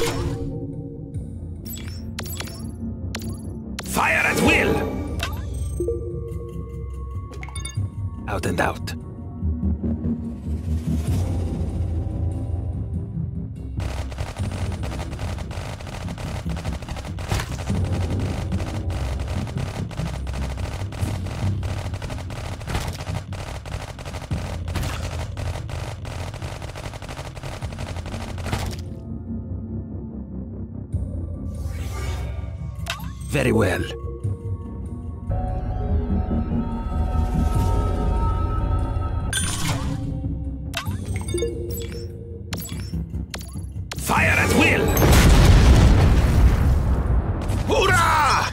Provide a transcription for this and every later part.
Fire at will! Out and out. Very well. Fire at will! Hoorah!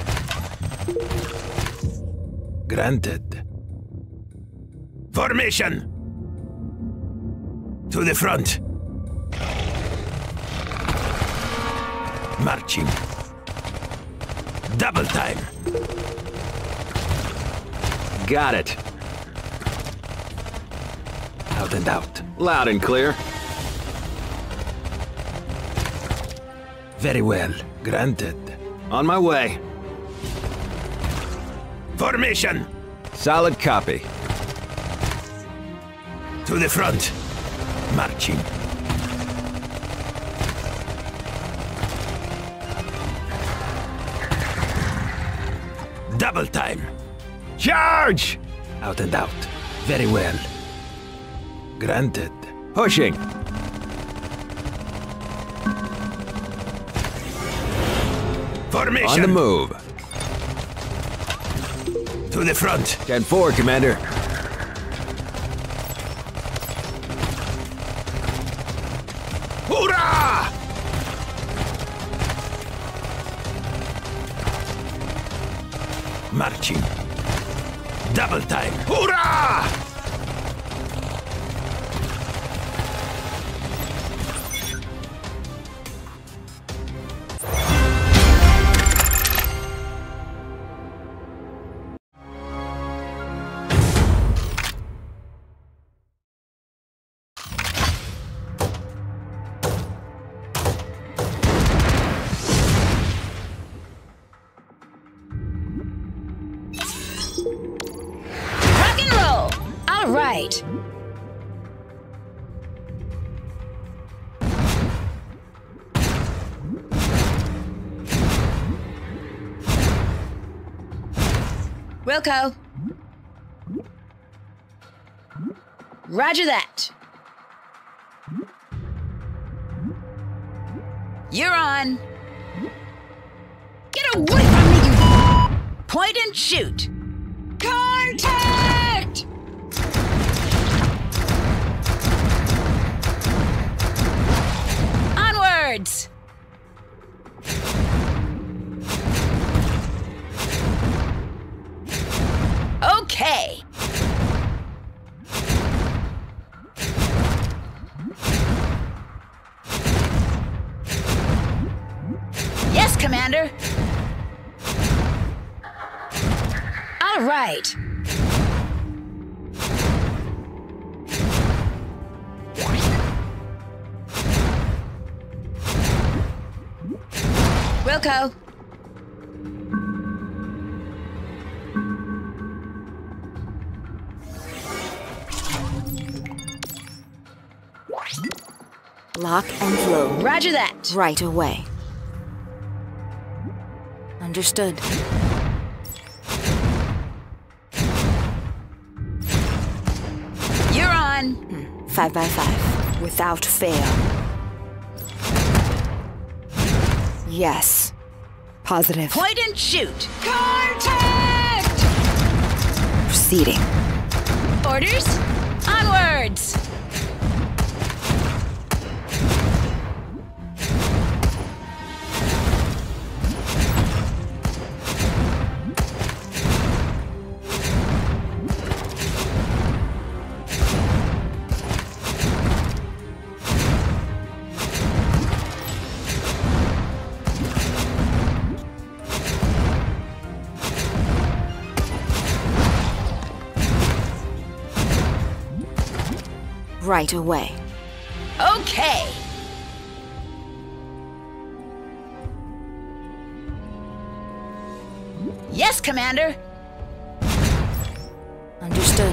Granted. Formation! To the front. Marching. Double time. Got it. Out and out. Loud and clear. Very well. Granted. On my way. Formation! Solid copy. To the front. Marching. Double time. Charge! Out and out. Very well. Granted. Pushing. Formation. On the move. To the front. 10-4, Commander. Hoorah! Marching. Double time. Hoorah! Right. Wilco. Roger that. You're on. Get away from me, you... Point and shoot. Contact! Onwards! Okay. Yes, Commander. All right. Wilco. Lock and flow. Roger that. Right away. Understood. You're on. 5 by 5. Without fail. Yes. Positive. Point and shoot. Contact! Proceeding. Orders? Onwards! Right away. Okay. Yes, Commander. Understood.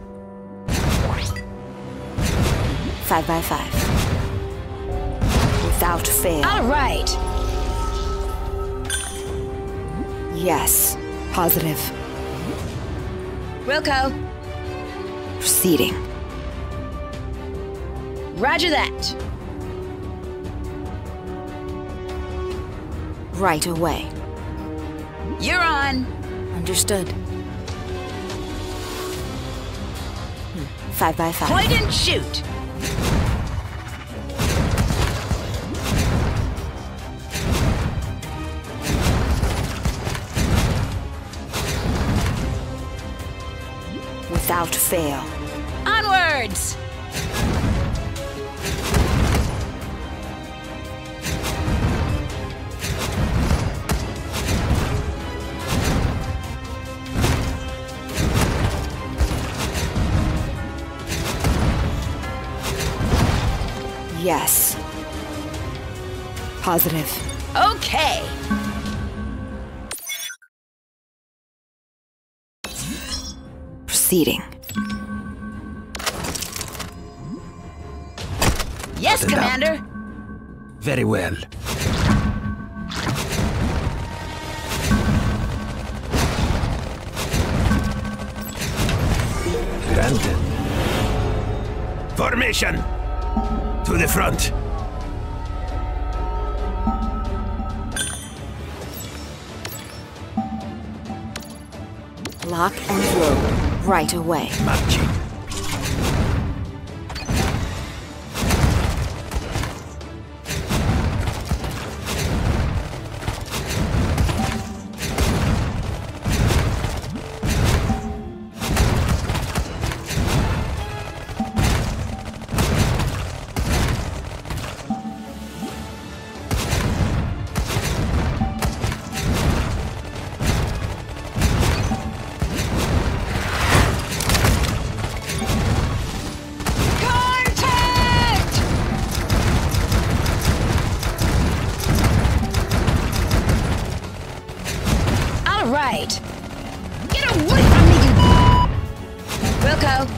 5 by 5. Without fail. All right. Yes. Positive. Wilco. Proceeding. Roger that. Right away. You're on. Understood. 5 by 5. Point and shoot. Without fail. Onwards. Yes. Positive. Okay. Proceeding. Yes, Out and out. Commander. Very well. Granted. Formation! To the front! Lock and load. Right away. Marching. Contact! All right. Get away from me, you... Wilco.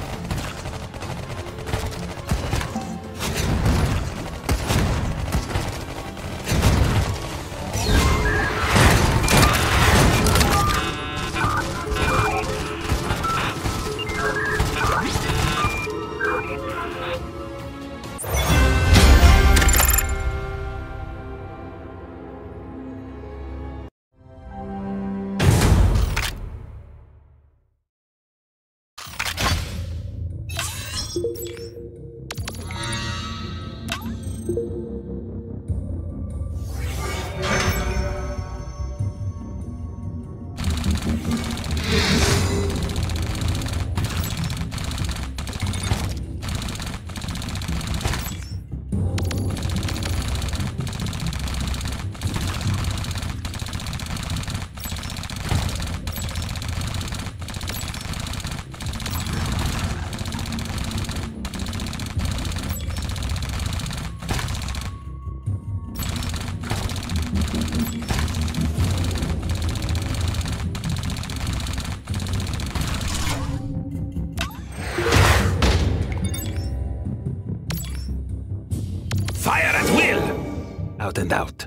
Fire at will! Out and out.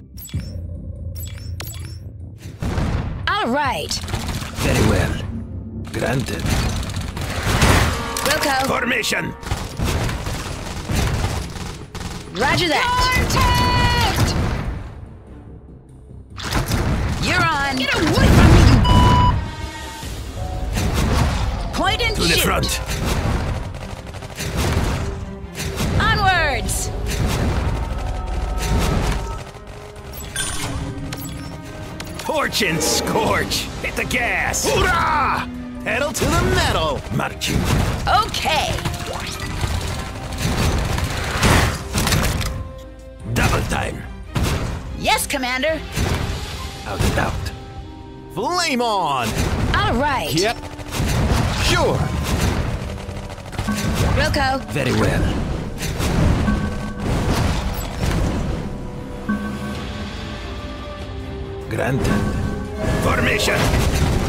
All right. Very well. Granted. Wilco. Formation! Roger that. Contact! You're on. Get away from me, you... Point and To shoot. the front! Onwards. Torch and scorch! Hit the gas! Hoorah! Pedal to the metal! Marching. Okay. Double time! Yes, Commander. Out and out. Flame on! All right. Yep. Sure! Wilco. Very well. Granted. Formation!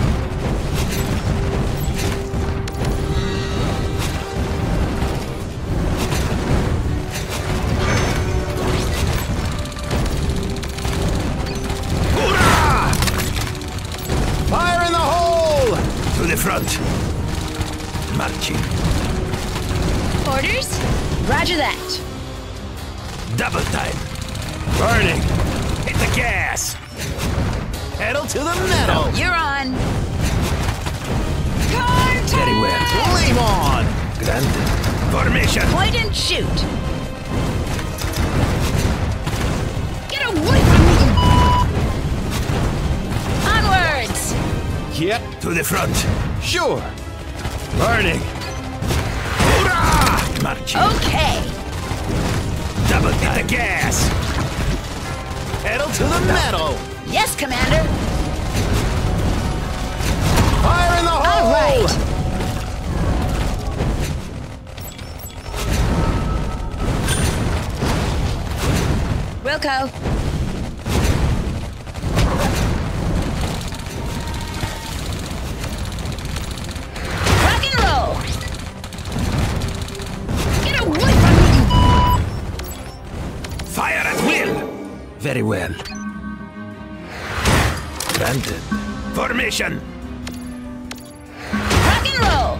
Hoorah! Fire in the hole! To the front. Marching. Orders? Roger that. Double time. Burning. Hit the gas. Pedal to the metal. You're on. Very well. Flame on. Granted. Formation. Point and shoot. Get away from me! Onwards! Yep. To the front. Sure. Burning. Hoorah! Marching. Okay. Double time. Hit the gas. Pedal to the metal. Yes, Commander. Fire in the hole. All right. Wilco. Rock and roll. Get away from me! Fire at will. Very well. Granted. Formation. Rock and roll.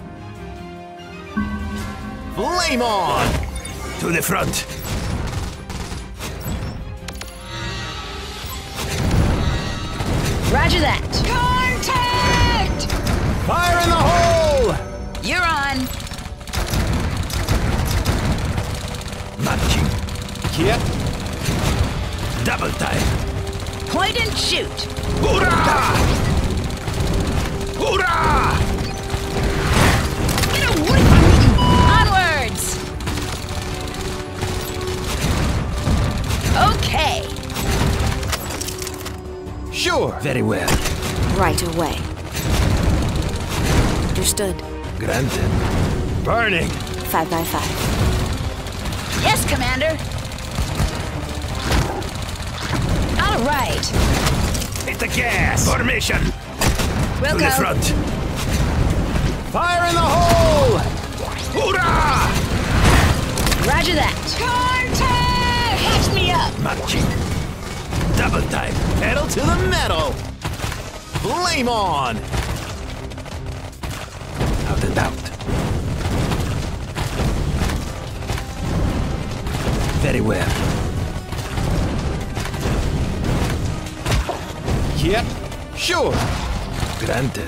Flame on. To the front. Roger that. Contact! Fire in the hole. You're on. Marching. Yep. Double time. Point and shoot. Hoorah! Hoorah! Get away from me! Onwards! Okay. Sure. Very well. Right away. Understood. Granted. Burning. 5 by 5. Yes, Commander. All right. Hit the gas. Formation. To the Wilco. front. Fire in the hole. Hoorah! Roger that. Contact! Catch me up. Marching. Double time. Pedal to the metal. Flame on. Out and out. Very well. Yep. Sure. Granted.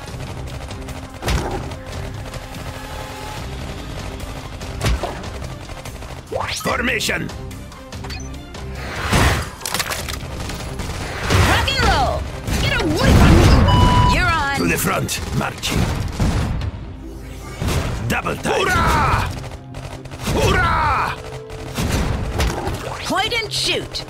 Formation. Rock and roll. Get away from me. You're To on. the front. Marching. Double time. Hoorah! Hoorah! Point and shoot.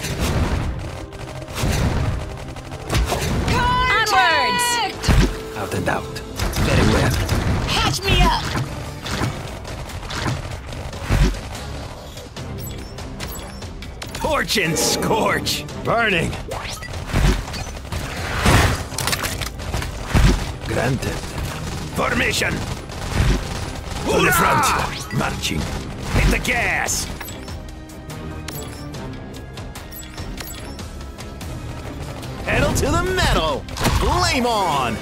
Onwards! Out and out. Very well. Catch me up. Torch and scorch. Burning. Granted. Formation. To the front. Marching. Hit the gas. Pedal to the metal. Flame on.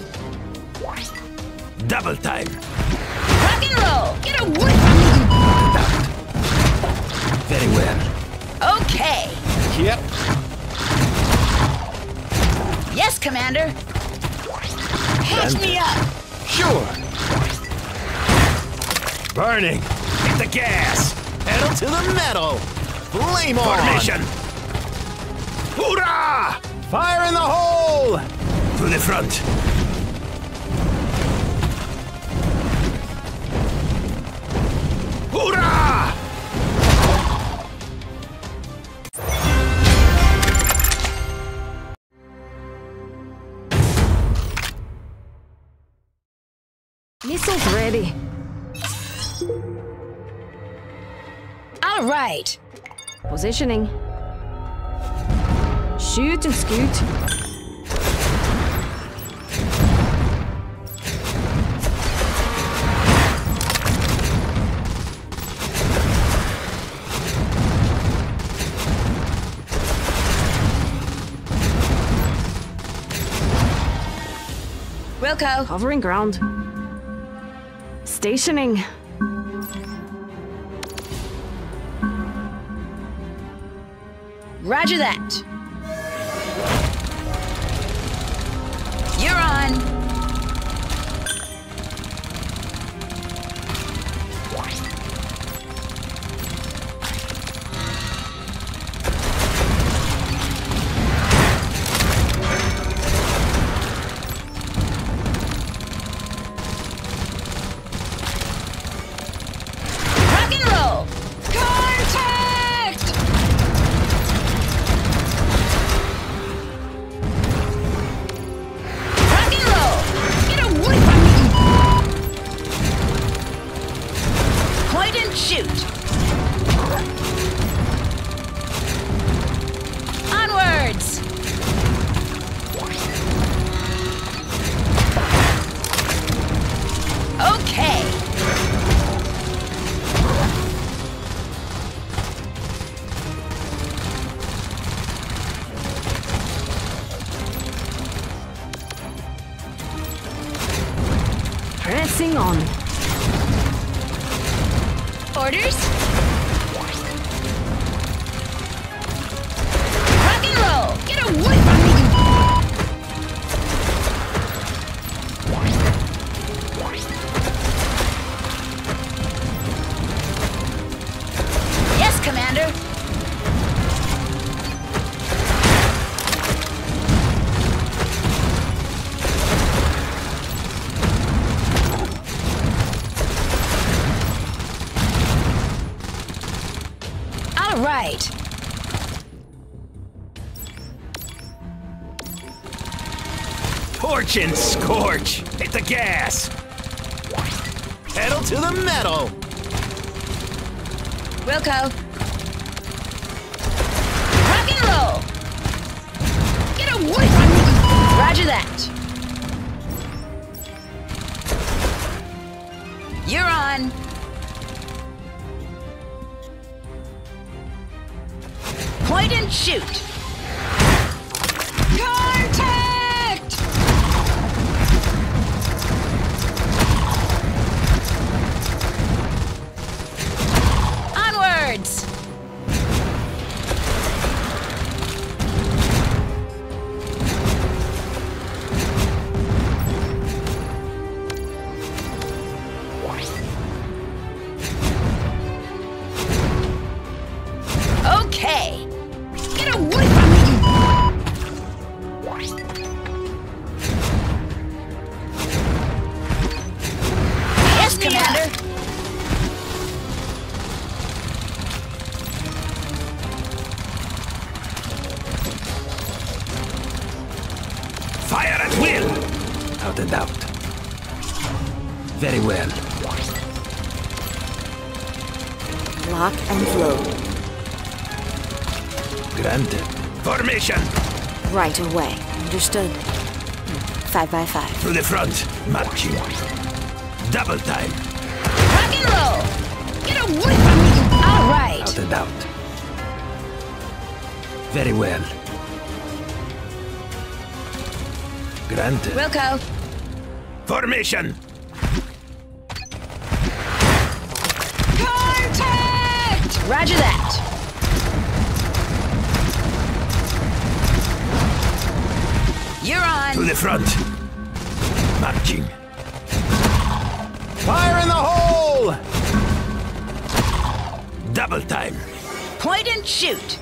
Double time. Rock and roll. Get away from me. Very well. Okay. Yep. Yes, Commander. Catch me up. Sure. Burning. Hit the gas. Pedal to the metal. Flame on. Formation. Hoorah! Fire in the hole. To the front. Hoorah! Missiles ready. All right. Positioning. Shoot and scoot. Wilco. Covering ground. Stationing. Roger that. You're on. Rock and roll. Contact! Rock and roll. Get away from me! Point and shoot. Onwards. Okay. Pressing on. Orders? Rock and roll! Get away from me! Yes, Commander. All right. Torch and scorch! Hit the gas! Pedal to the metal! Wilco. Rock and roll! Get away from me! Roger that. You're on. Point and shoot. Contact! Onwards! Okay. Get away from me! Yes, Commander. Fire at will! Out and out. Very well. Lock and load. Granted. Formation! Right away. Understood. 5 by 5. To the front. Marching. Double time. Rock and roll! Get away from me! All right. Out and out. Very well. Granted. Wilco. Formation! Contact! Roger that. You're on. To the front. Marching. Fire in the hole! Double time. Point and shoot.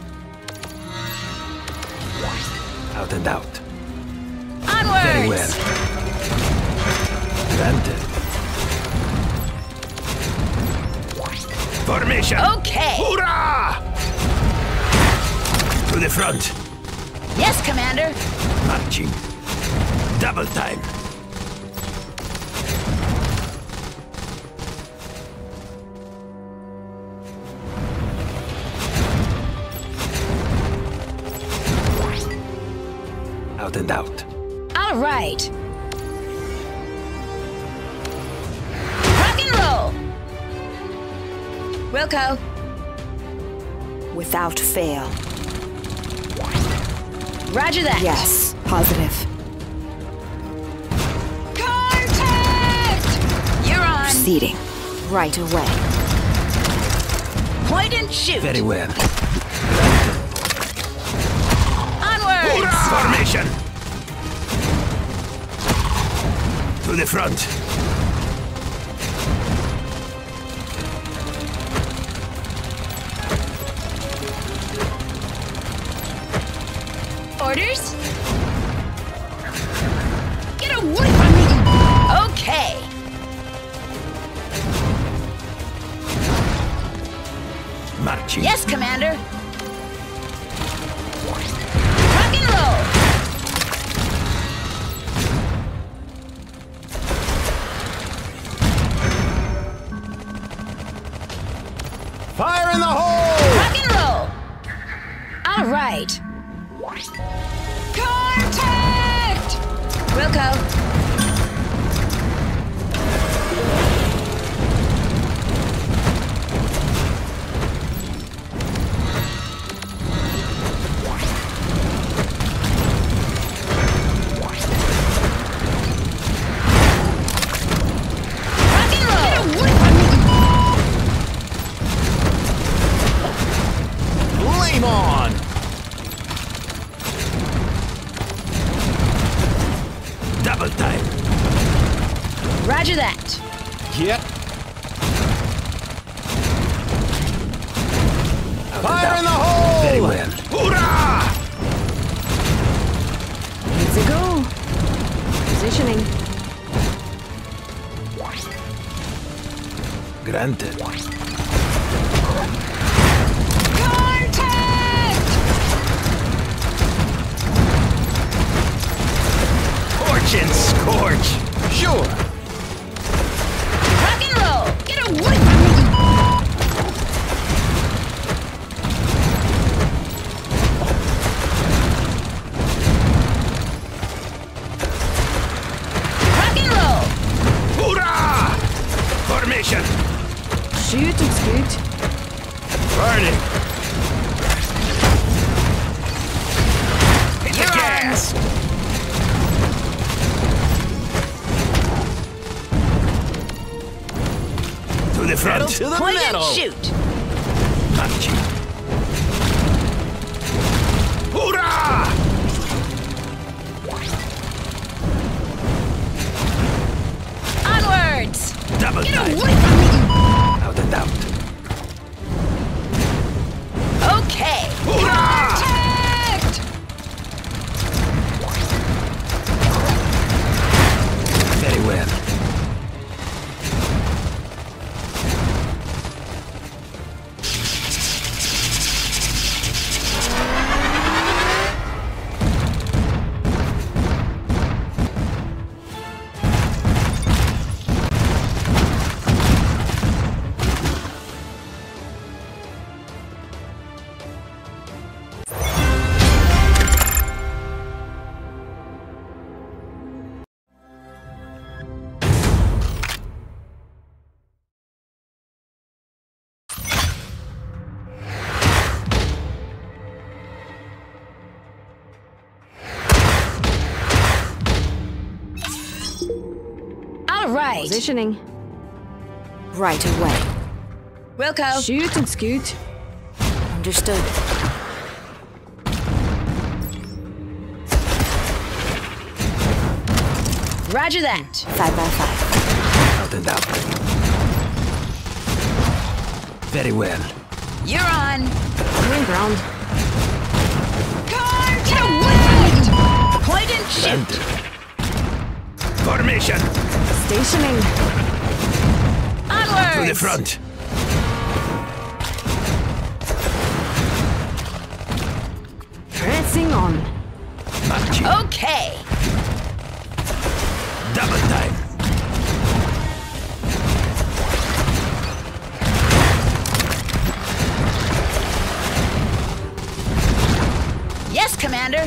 Out and out. Onwards. Very well. Granted. Formation! Okay. Hoorah! To the front. Yes, Commander. Marching. Double time. Out and out. All right. Rock and roll. Wilco. Without fail. Roger that. Yes. Positive. Proceeding. Right away. Point and shoot. Very well. Onwards. Formation! To the front. Orders? Get away from me! Okay. Marching. Yes, Commander. Rock and roll. Fire in the hole! Rock and roll. All right. Contact! Wilco. Rock and roll. Get away from me. Flame on! Double time. Roger that. Yep. Fire in the hole! Very well. Hoorah! Let's go. Positioning. Granted. Contact! Torch and scorch! Sure! Rock and roll. Get away from me. Rock and roll. Hoorah! Formation! Shoot and scoot. Burning! Hit the You're on. gas! To the front! To the Point metal! and shoot. Marching! Hoorah! Onwards. Double Get time! away from me. Without a doubt. Okay. Hoorah! Contact! Very well. All right. Positioning. Right away. Wilco. Shoot and scoot. Understood. Roger that. 5 by 5. Without a doubt. Very well. You're on. Going ground. Get away from me. Point and shoot. Formation! Stationing. Onwards. To the front! Pressing on. Marching! Okay. Double time! Yes, Commander.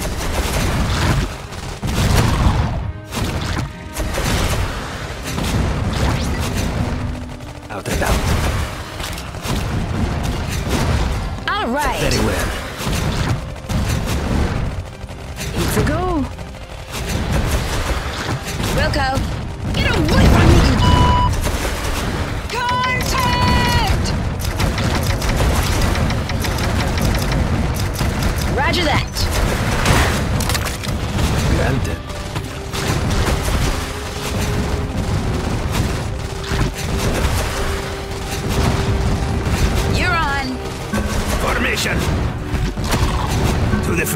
Without a doubt. All right. Very well. It's a go. Wilco. Get away from me.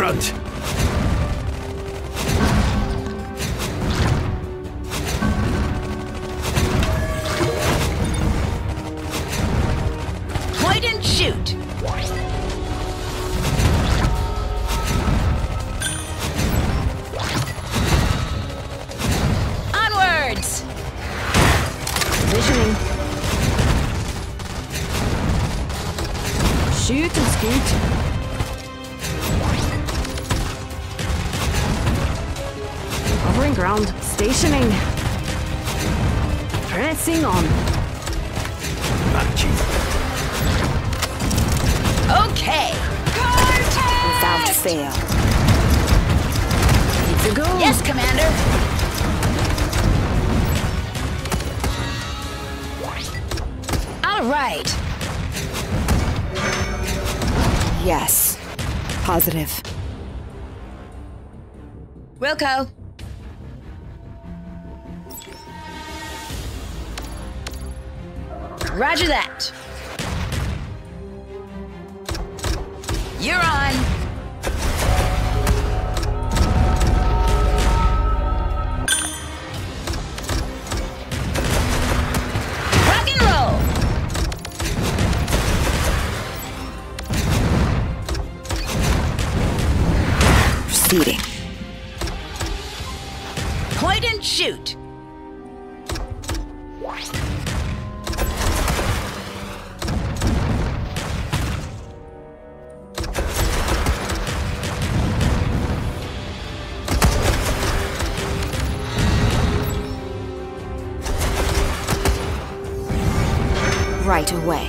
front. Point and shoot. Onwards. Visioning. Shoot and scoot. Covering ground. Stationing. Pressing on. Marching. Okay. Contact! Without fail. Need to go. Yes, Commander. All right. Yes. Positive. Wilco. Roger that. You're on. Rock and roll. Proceeding. Point and shoot. Right away.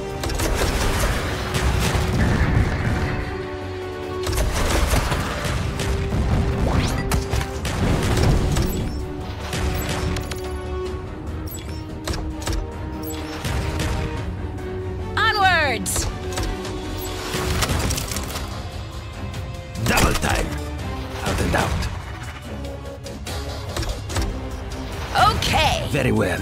Onwards. Double time. Out and out. Okay. Very well.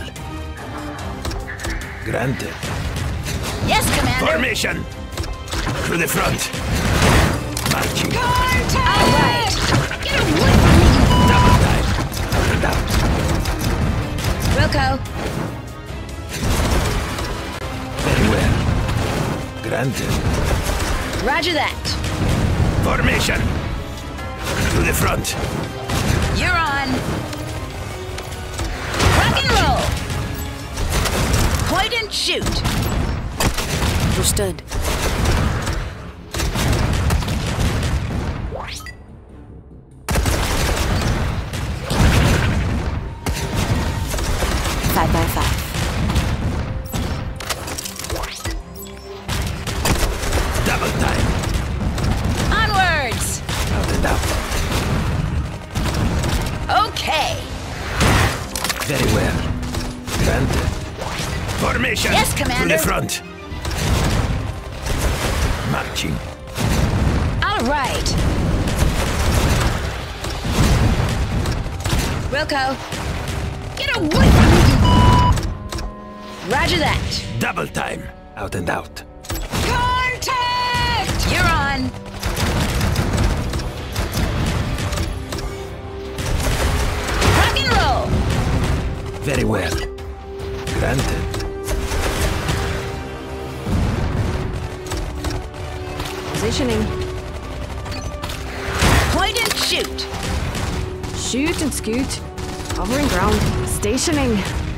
Granted. Yes, Commander. Formation. To the front. Marching. All right. Get away from me. Double time. Out and out. Wilco. Very well. Granted. Roger that. Formation. To the front. You're on. Rock and roll. Point and shoot. Understood. Five by five. Double time. Onwards. Out and out. Okay. Very well. Granted. Formation. Yes, Commander. To the front. Marching. All right. Wilco. Get away from me. Roger that. Double time. Out and out. Contact! You're on. Rock and roll. Very well. Granted. Positioning. Point and shoot. Shoot and scoot. Covering ground. Stationing.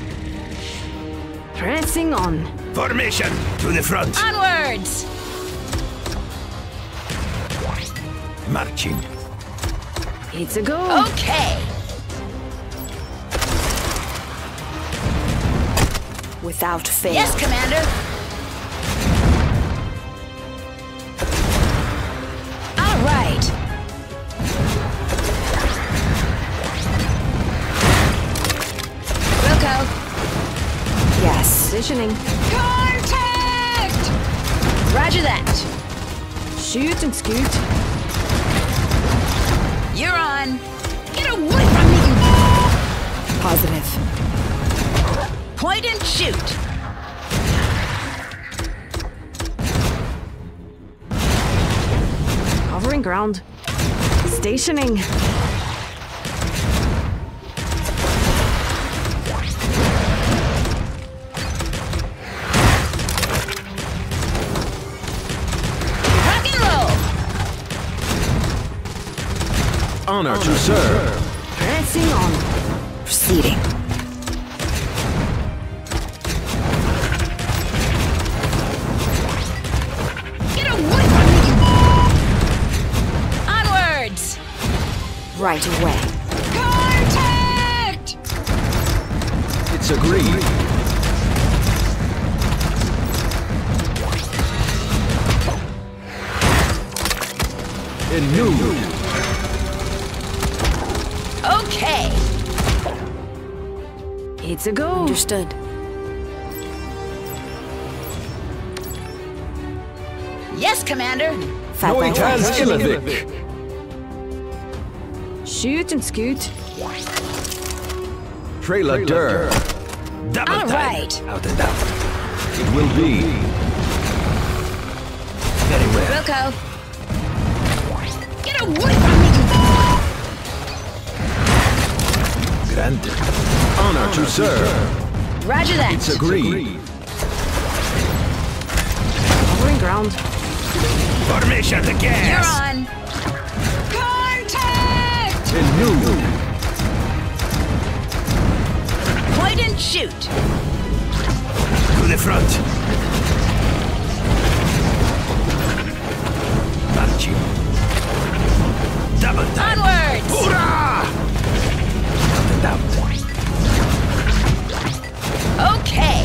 Pressing on. Formation. To the front. Onwards. Marching. It's a go. Okay. Without fail. Yes, Commander. All right. Wilco. Yes. Positioning. Contact! Roger that. Shoot and scoot. You're on. Get away from me. Positive. Point and shoot. Covering ground. Stationing. Rock and roll. Honor to serve. Pressing on. Proceeding. Get away from me! Onwards! Right away. Contact! It's agreed. In new. Okay. It's a go. Understood. Yes, Commander. Noitas Ilovic. Shoot and scoot. Trailer Dur. Double All time. right. Out and out. It will be. Very well. Wilco. Get away from me! Granted. Honor to serve. Roger that. It's agreed. Covering ground. Formation the You're gas. on. Contact! In new. Point and shoot. To the front. Marching. Double time. Onwards! Hoorah! Out and out. Okay.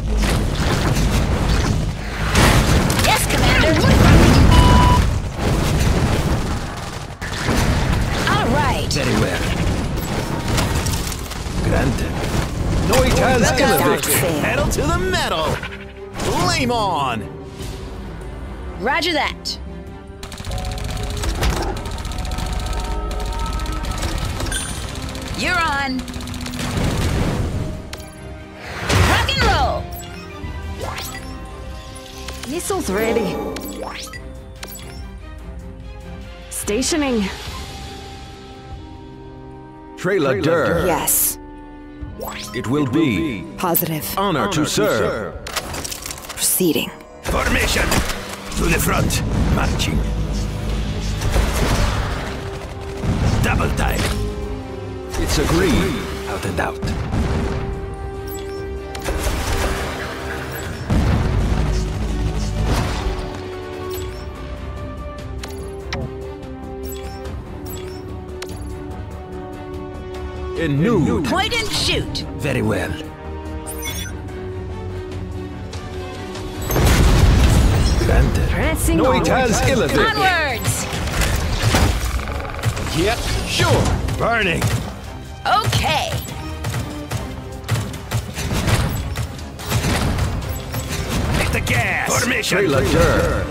Yes, Commander. All right. Very well. Granted. Noitas Look out. Ilovic. Pedal to the metal. Flame on. Roger that. You're on. Rock and roll. Missiles ready. Stationing. Trailer Dur. Yes. It will be. Positive. Honor to serve. Proceeding. Formation. To the front. Marching. Double time. It's agreed. Out and out. In new. Point and shoot. Very well. Granted. Pressing on. Noitas Ilovic. Onwards. Yep, sure. Burning. Okay. Hit the gas. Formation. Trailer Dur.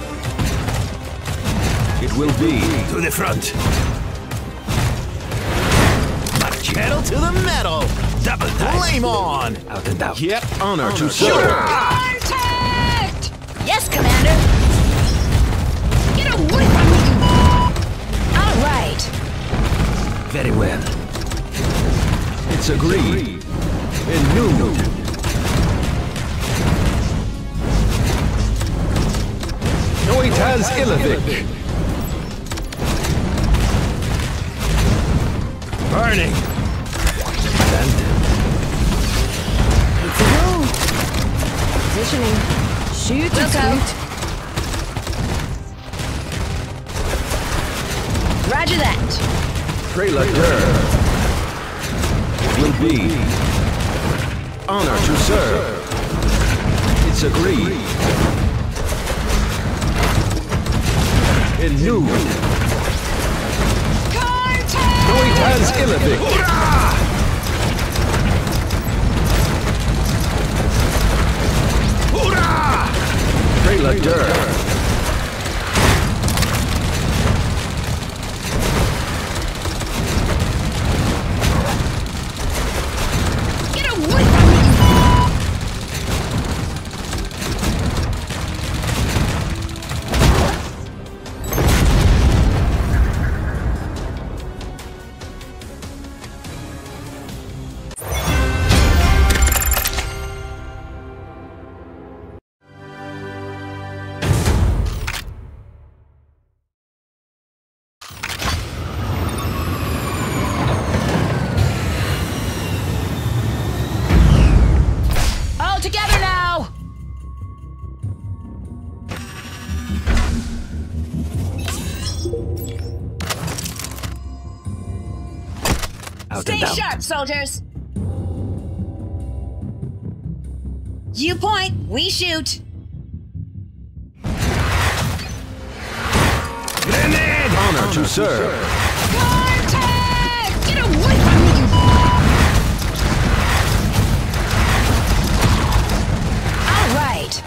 It will be. To the front. Marching. Pedal to the metal. Double time. Flame on. Out and out. Yep, honor to serve. Contact! Yes, Commander. Get away from me! All right. Very well. It's agreed. In new. Noitas Ilovic. Burning. Granted. It's a go. Positioning. Shoot and Wilco. scoot. Roger that. Trailer Dur. It will be. Honor to serve. It's agreed. In new. Noitas Ilovic. Hoorah! Hoorah! Trailer Dur. Get away from me! Stay doubt. sharp, soldiers! You point, we shoot. Grenade! Honor to serve. Contact! Get away from me, you... All right.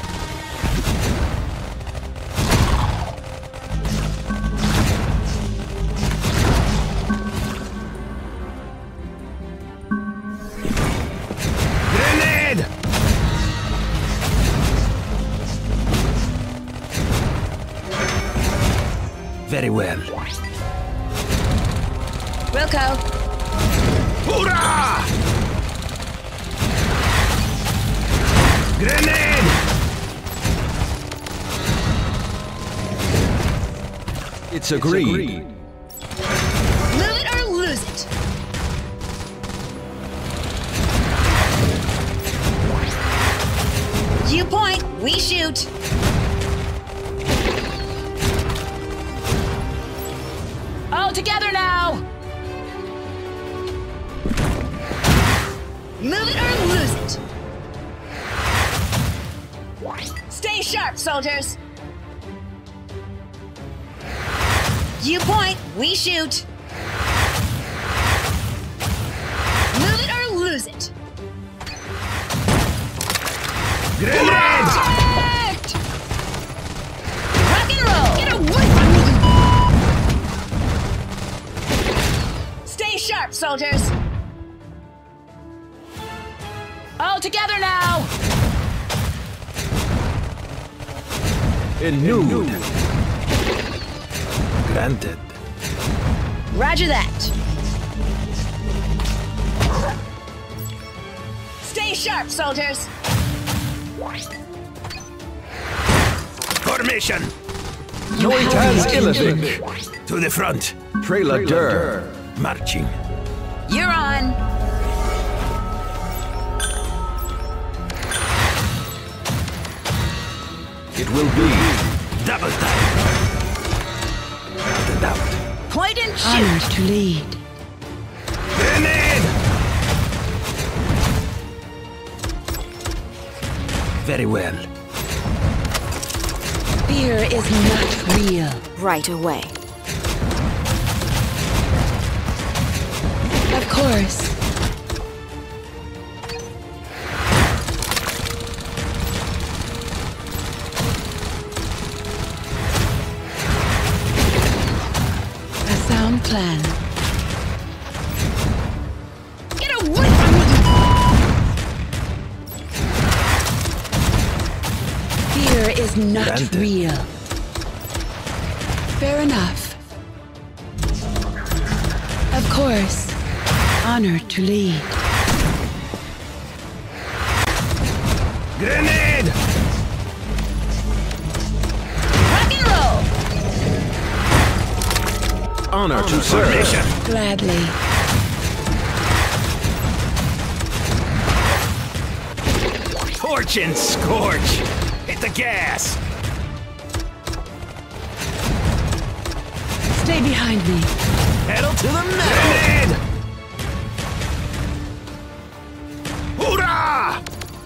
Grenade! Very well. Wilco. Hoorah! Grenade! It's agreed. Move it or lose it. You point, we shoot. All together now. Move it or lose it. Stay sharp, soldiers. You point, we shoot. Move it or lose it. Grenade! Protect! Rock and roll! Get away from me! Stay sharp, soldiers. All together now. In nude. Granted. Roger that. Stay sharp, soldiers. Formation! Noitas Illivic. To the front. Trailer Dur. Marching. You're on. It will be. Double time. Without a doubt. Point and shoot. Honored to lead. Grenade! Very well. Fear is not real. Right away. Of course. A sound plan. Get away from me! Fear is not Granted. real. Fair enough. Of course. Honored to lead. Grenade! Rock and roll. Honor to serve. Formation! Gladly. Torch and scorch! Hit the gas! Stay behind me. Pedal to the metal! Grenade! Hoorah!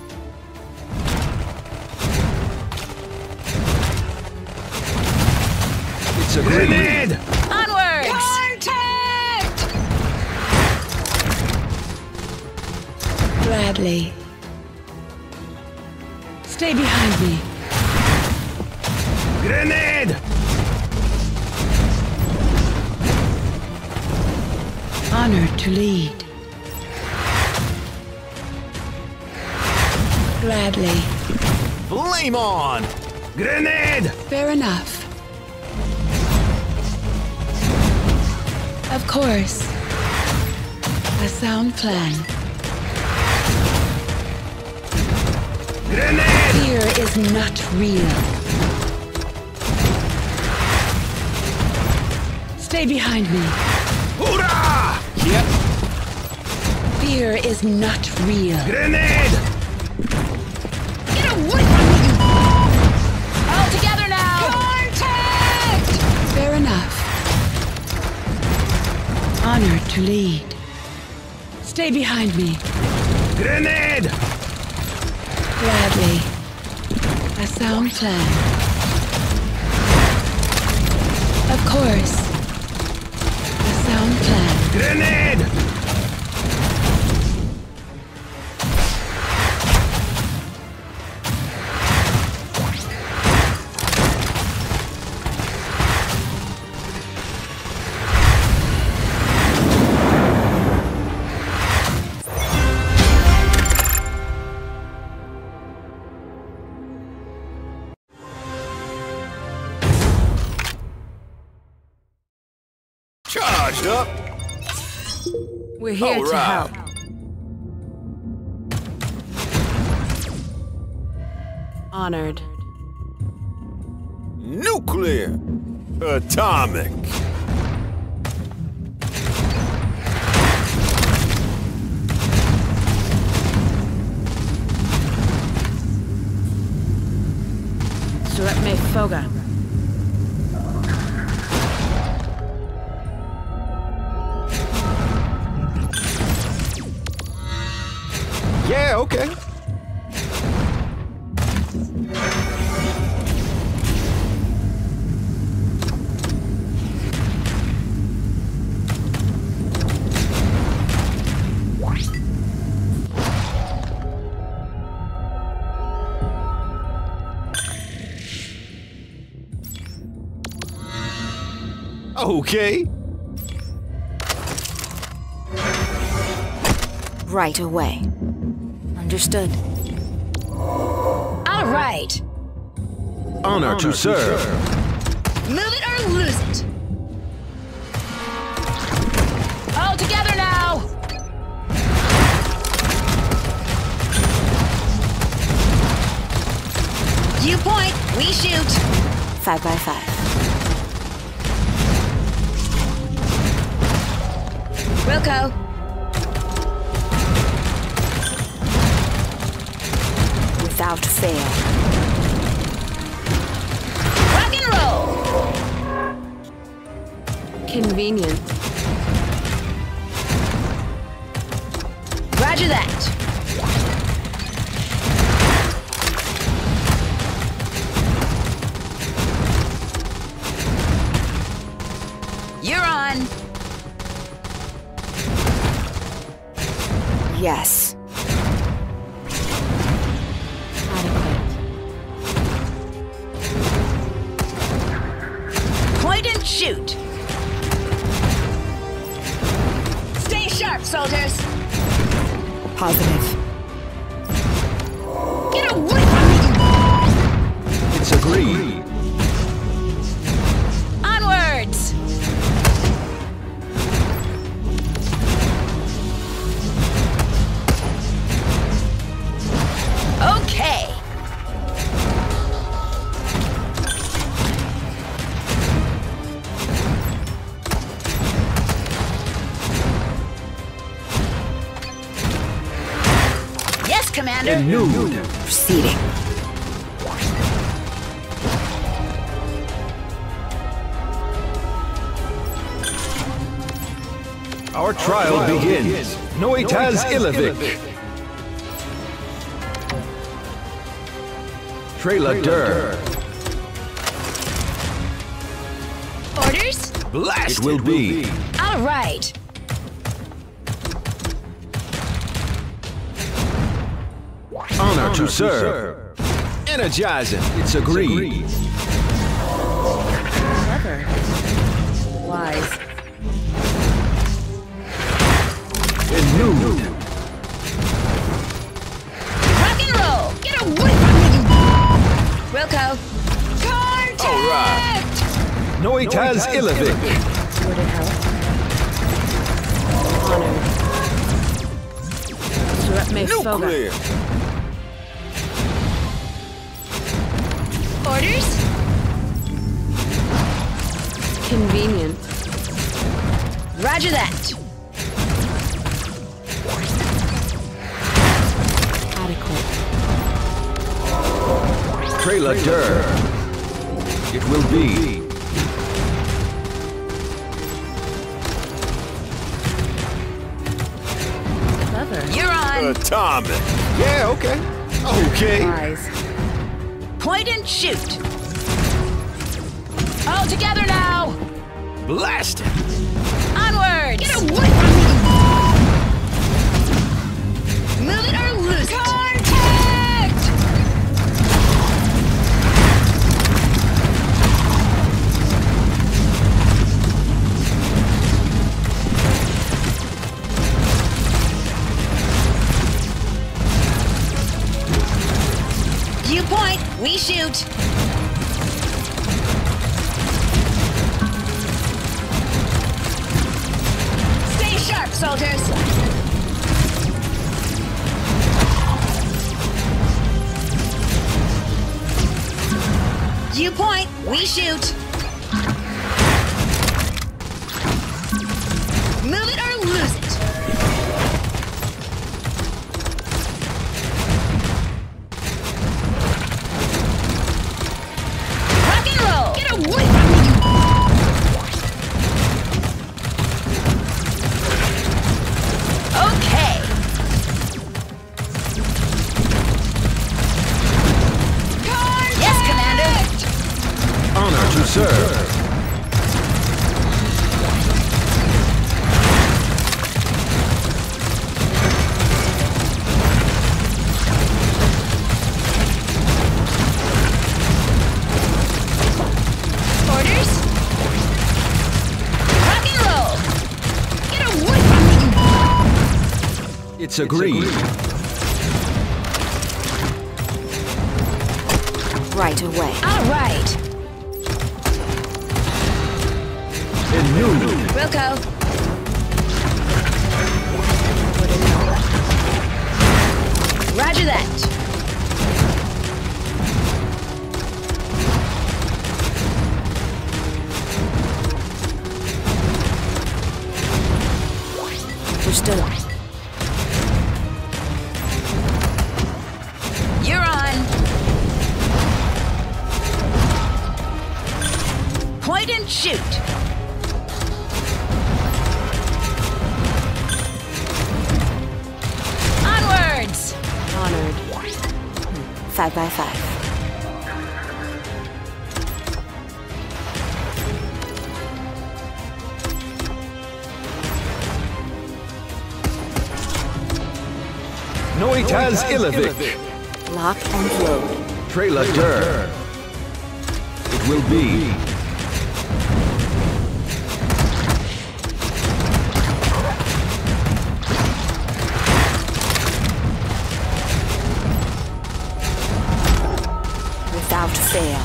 It's agreed. Grenade! Onwards. Contact! Gladly. Stay behind me. Grenade! Honored to lead. Gladly. Flame on! Grenade! Fair enough. Of course. A sound plan. Grenade! Fear is not real. Stay behind me. Hoorah! Yep. Fear is not real. Grenade! Get away from me! All together now! Contact! Fair enough. Honored to lead. Stay behind me. Grenade! Gladly. A sound plan. Of course. A sound plan. Grenade! Charged up! We're here All to right. help. Honored. Nuclear! Atomic! Surat me foga. Yeah, okay. Okay. Right away. Understood. All right. Honor to serve. Move it or lose it. All together now. You point, we shoot. 5 by 5. Wilco. Without fail. Rock and roll. Convenient. Roger that. You're on. Yes. Point and shoot. Stay sharp, soldiers. Positive. Get away from me, It's agreed. Onwards. Okay. Yes, Commander. Nude. Proceeding. Our trial begins. Noitas Ilovic. Trailer Dur. Orders? Blast it will be. All right. Honor to serve. Energizing. It's agreed. Clever. Wise. Nude. Rock and roll. Get away from me, Wilco. Contact! All right. Noitas Ilovic. Would it help? Honored. Surat me foga. Nuclear. Orders? Convenient. Roger that. Adequate. Trailer Dur. It will be. on. Tommy. Yeah, okay. Okay. Eyes. Point and shoot. All together now. Blast it. Onwards. Get away from me. Move it or lose it. Contact. You point, we shoot. Stay sharp, soldiers. You point, we shoot. Move it or lose it. Rock and roll. Get away from me. Okay. Yes, Commander. Honor to serve. Orders? Rock and roll! Get away from me! It's agreed. Right away. All right. In new. Wilco. Roger that. Understood. You're on. Point and shoot. Onwards. Honored. 5 by 5. Noitas Ilovic. Lock and load. Trailer. It will be. Without fail.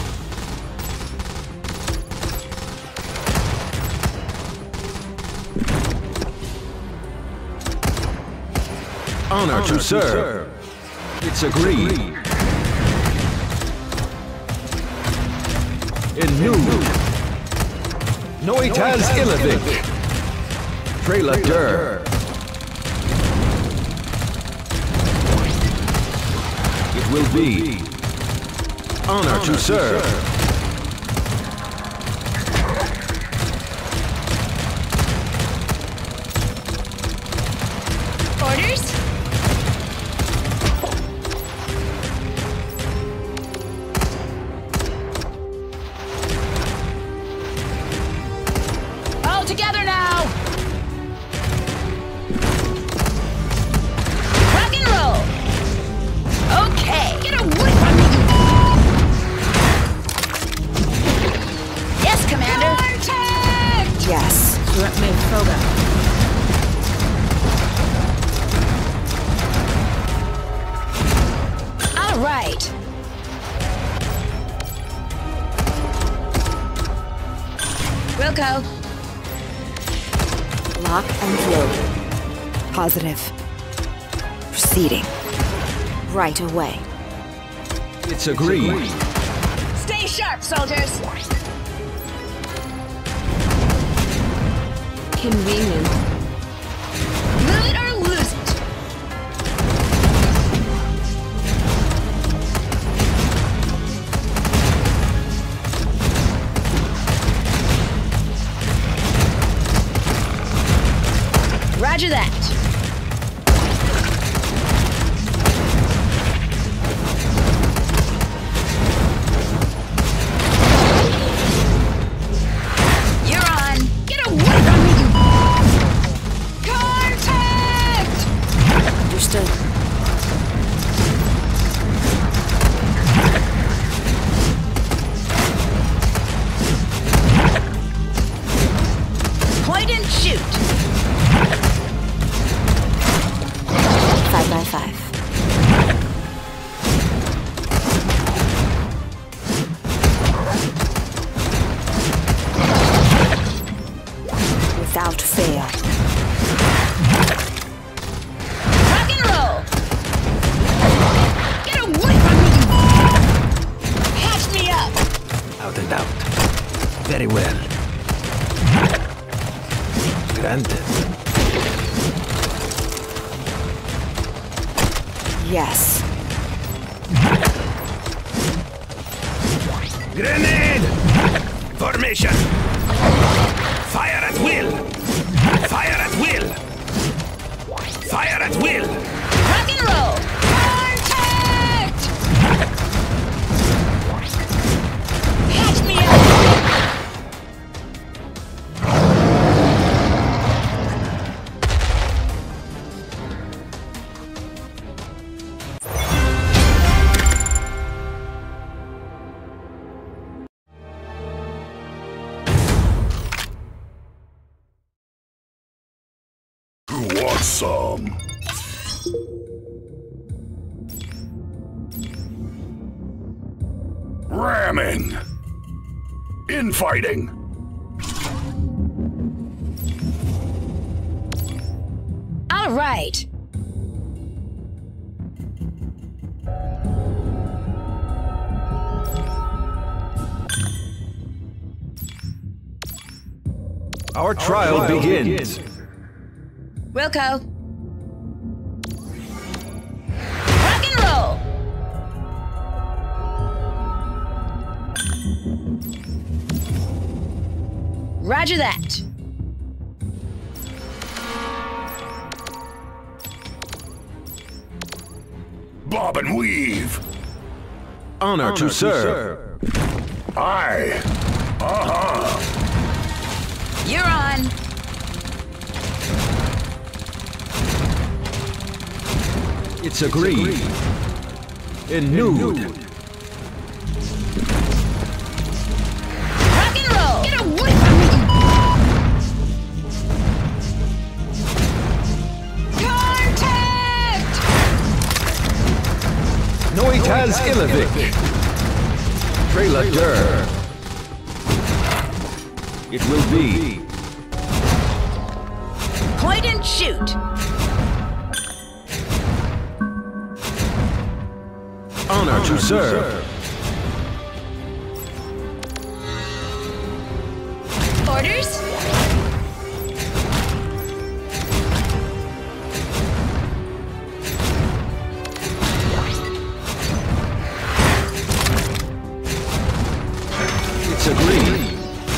Honor to serve. It's agreed. In new. Noitas Ilovic. Trailer. It will be. Honor to serve. Orders? All together now! Rock and roll! Okay, get away from me! Yes, Commander! Contact! Yes. Let me program. All right. Wilco. Lock and load. Positive. Proceeding. Right away. It's agreed. Stay sharp, soldiers. Convenient. Move it or lose it. Roger that. Very well. Granted. Yes. Grenade! Formation! Fire at will! Fire at will! Fire at will! Rock and roll! Contact! Catch me up! Who wants some? Ramming! Infighting! All right. Our trial begins. Wilco. Rock and roll! Roger that. Bob and weave! Honor to serve. Aye! You're on. It's agreed. In nude. Rock and roll! Get away from me! Contact! Noitas Ilovic. Trailer. It will be. Point and shoot. Honor to serve. Orders? It's agreed.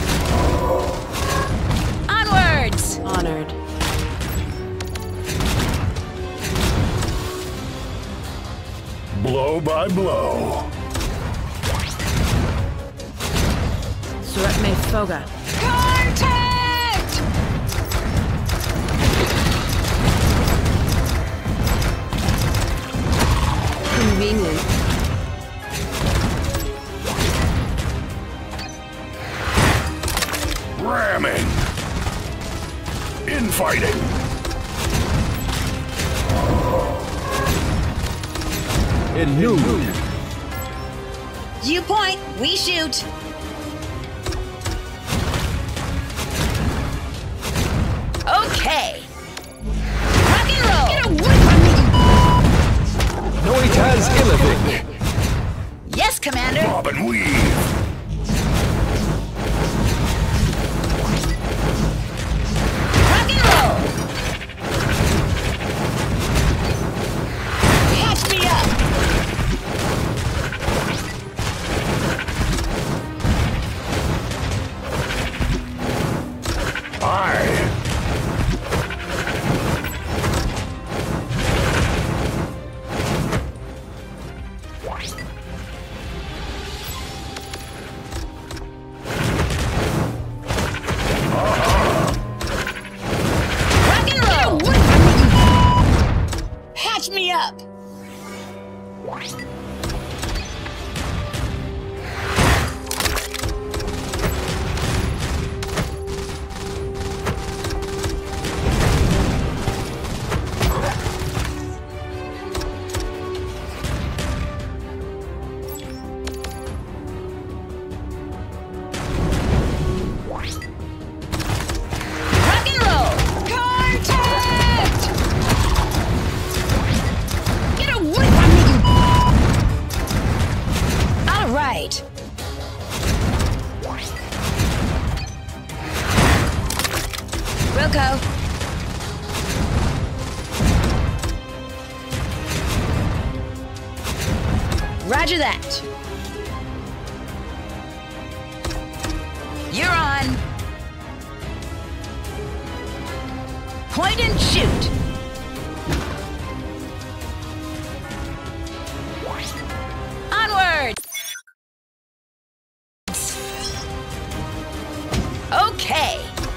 Onwards! Honored. Blow by blow. Surat me foga. Contact! Convenient. Ramming! Infighting! In nude. You point, we shoot. Okay. Rock and roll! Get away from me! Noitas Ilovic. Yes, Commander. Bob and weave! Rock and roll! Catch me up! Aye! Rock and roll! Hatch me up! Roger that. You're on. Point and shoot. Onward. Okay.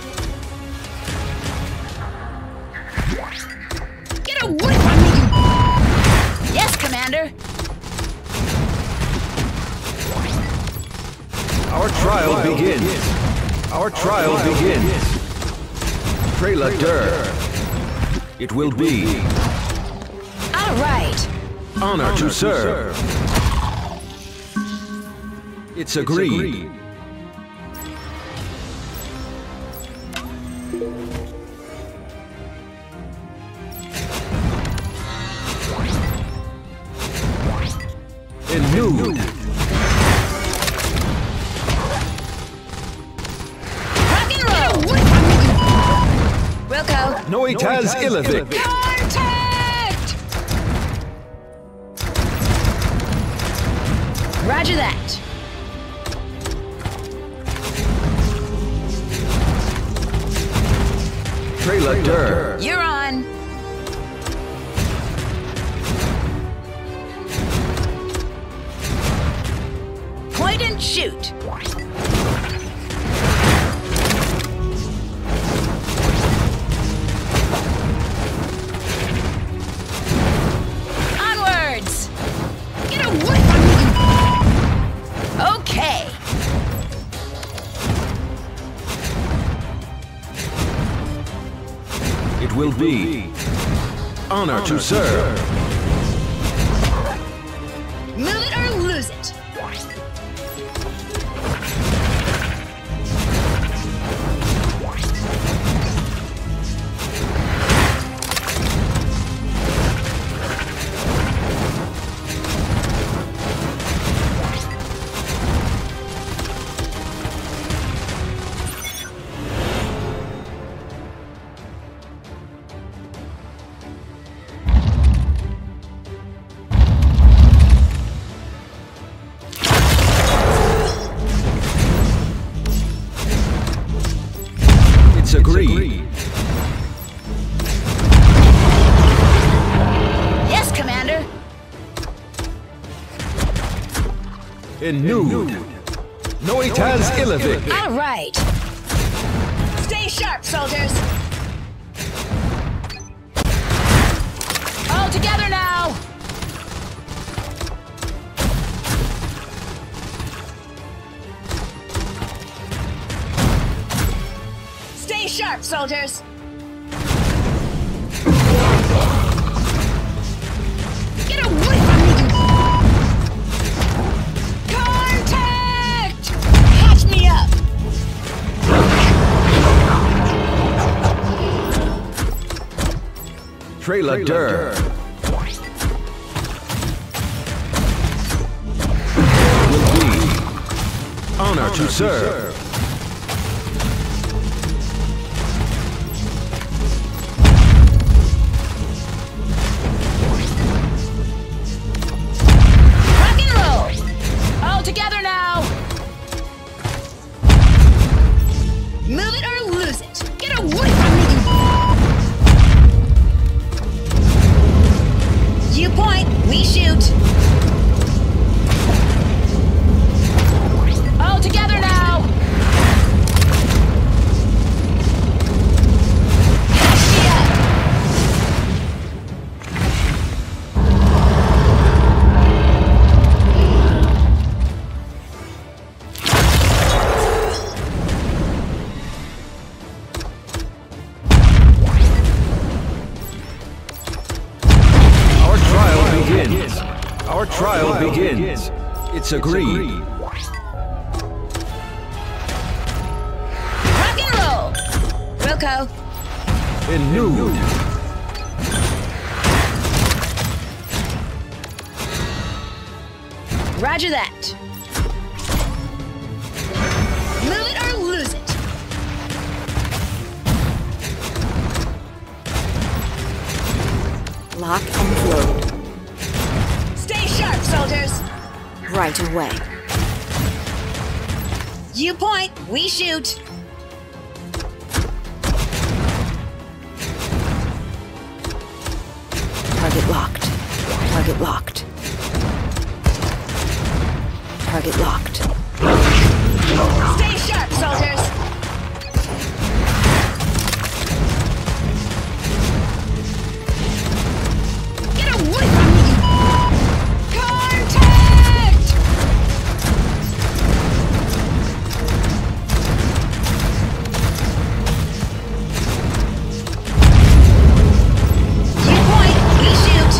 Get away from me! Yes, Commander. Our trial begins. Our trial begins. Prelator. It will be. All right. Honor to serve. It's agreed. Nude. Rock and roll. Wilco. Noitas Illivic. Contact. Roger that. Prelator. You're on. Point and shoot. Onwards. Get away from me. Okay. It will be. Honor to serve. Move it or lose it. Agreed. Yes, Commander. Nude. Noitas Illivic. All right. Stay sharp, soldiers. All together now. Stay sharp, soldiers. Get away from me! Contact! Catch me up! Prelator. Will be. Honor to serve. Together now! Move it or lose it! Get away from me! You point, we shoot! All together now! Catch me up! Our trial begins. It's agreed. Rock and roll! Wilco. Nude. Roger that. Move it or lose it. Lock and load. Stay sharp, soldiers. Right away. You point, we shoot. Target locked. Target locked. Target locked. Stay sharp, soldiers. Get away from me! Contact! You point, we shoot.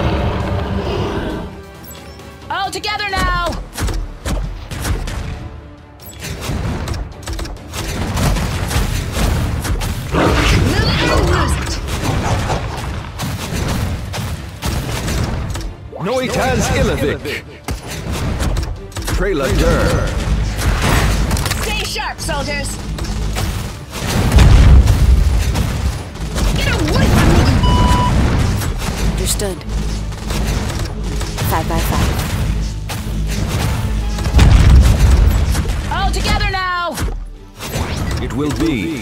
All together now. Noitas Ilovic. Preladur. Stay sharp, soldiers. Get away from me! Understood. 5 by 5. All together now. It will be.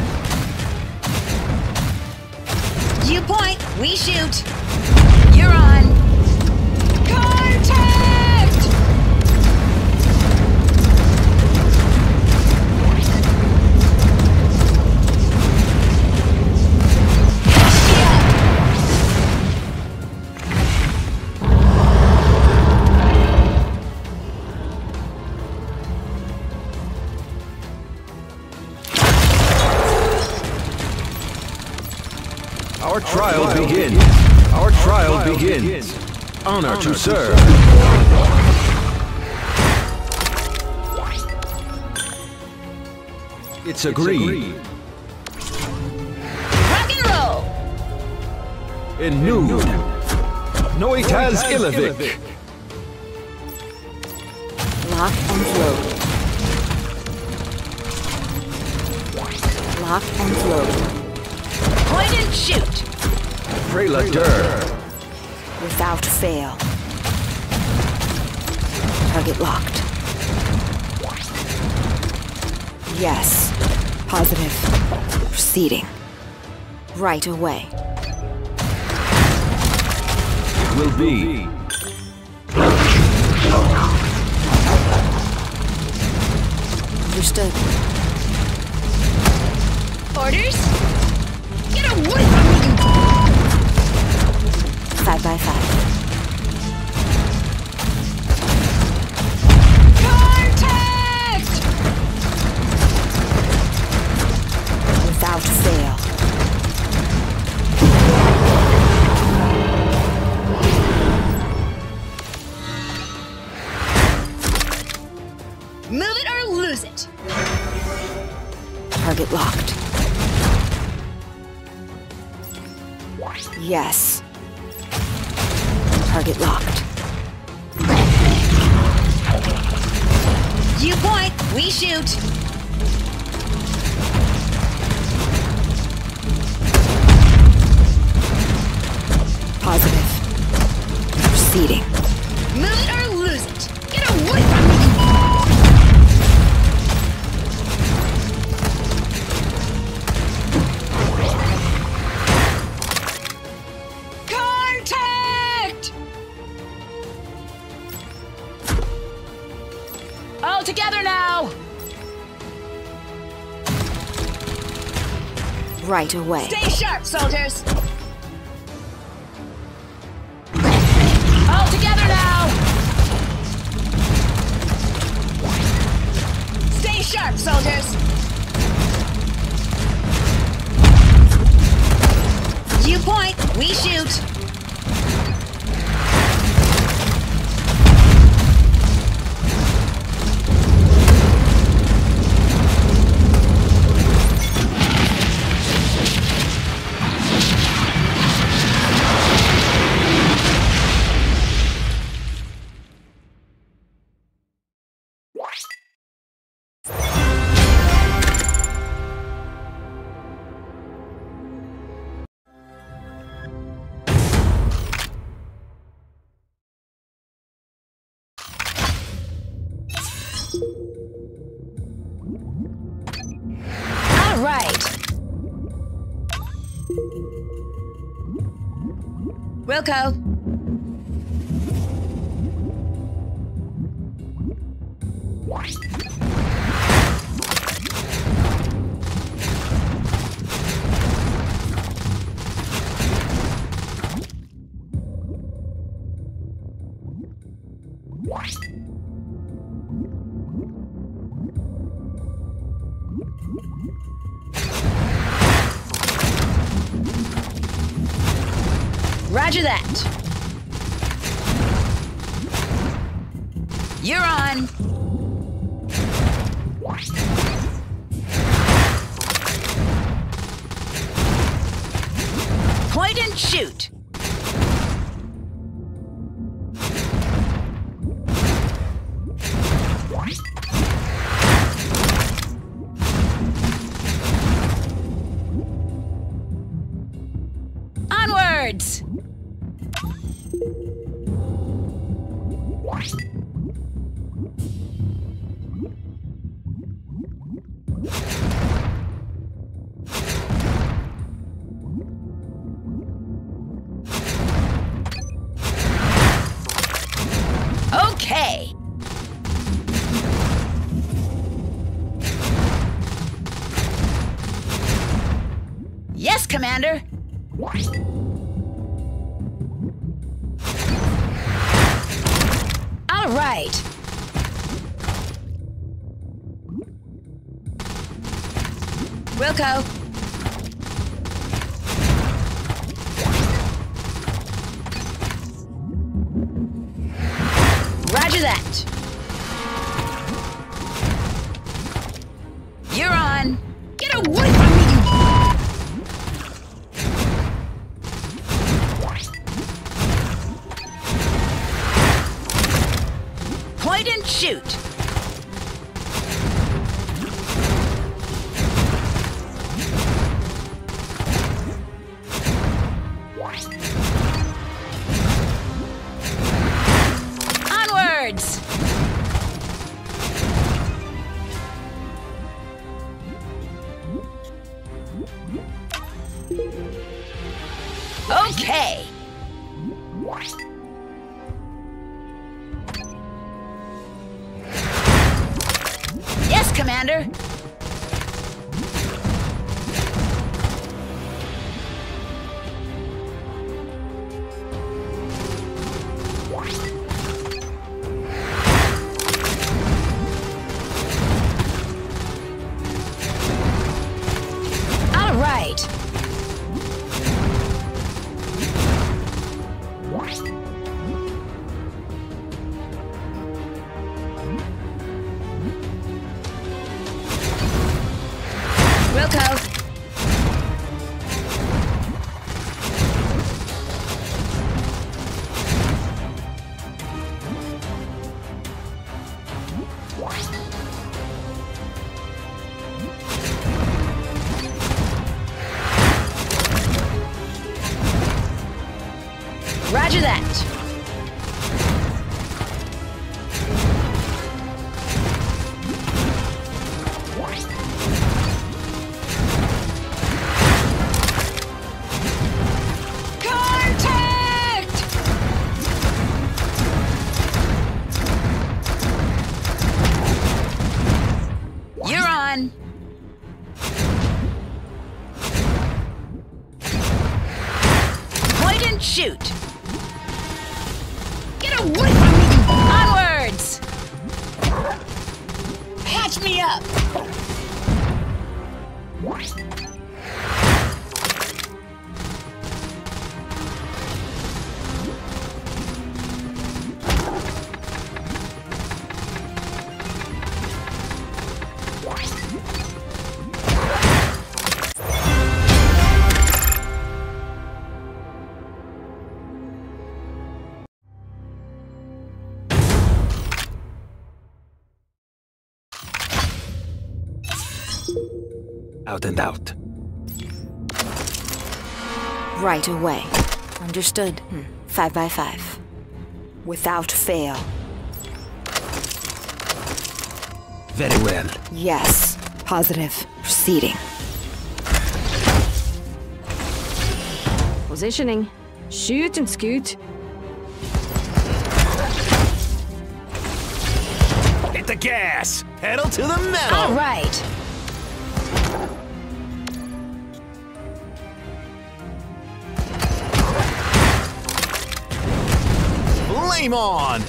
You point, we shoot. You're on. Contact! Our trial begins. Our trial begins. Honor to serve. It's agreed. Rock and roll! In nude. Noitas Ilovic. Lock and float. Lock and float. Point and shoot. Preladur. Without fail. Target locked. Yes. Positive. Proceeding. Right away. It will be. Understood. Orders? Get away from me! 5 by 5. Contact! Without fail. Move it or lose it. Target locked. Yes. Target locked. You point, we shoot. Positive. Proceeding. Move it or lose it. Get away from me! Contact! All together now. Right away. Stay sharp, soldiers. All together now. Stay sharp, soldiers. You point, we shoot. All right. Wilco. Roger that. You're on. Point and shoot. Onwards. Okay. Yes, Commander. All right. Wilco. Roger that. You're on. Get away from me, you... Point and shoot. Onwards. Okay. Yes, Commander. All right. Wilco. Roger that. Contact! You're on. Point and shoot. Get away from me! Onwards! Patch me up! Out and out. Right away. Understood. 5 by 5. Without fail. Very well. Yes. Positive. Proceeding. Positioning. Shoot and scoot. Hit the gas! Pedal to the metal! All right. Flame on!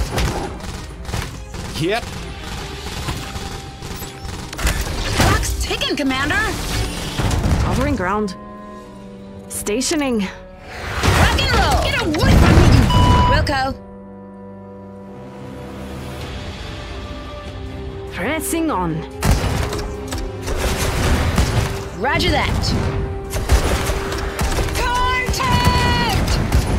Yep. Clock's ticking, Commander. Covering ground. Stationing. Rock and roll. Get away from me, Wilco. Pressing on. Roger that. Contact!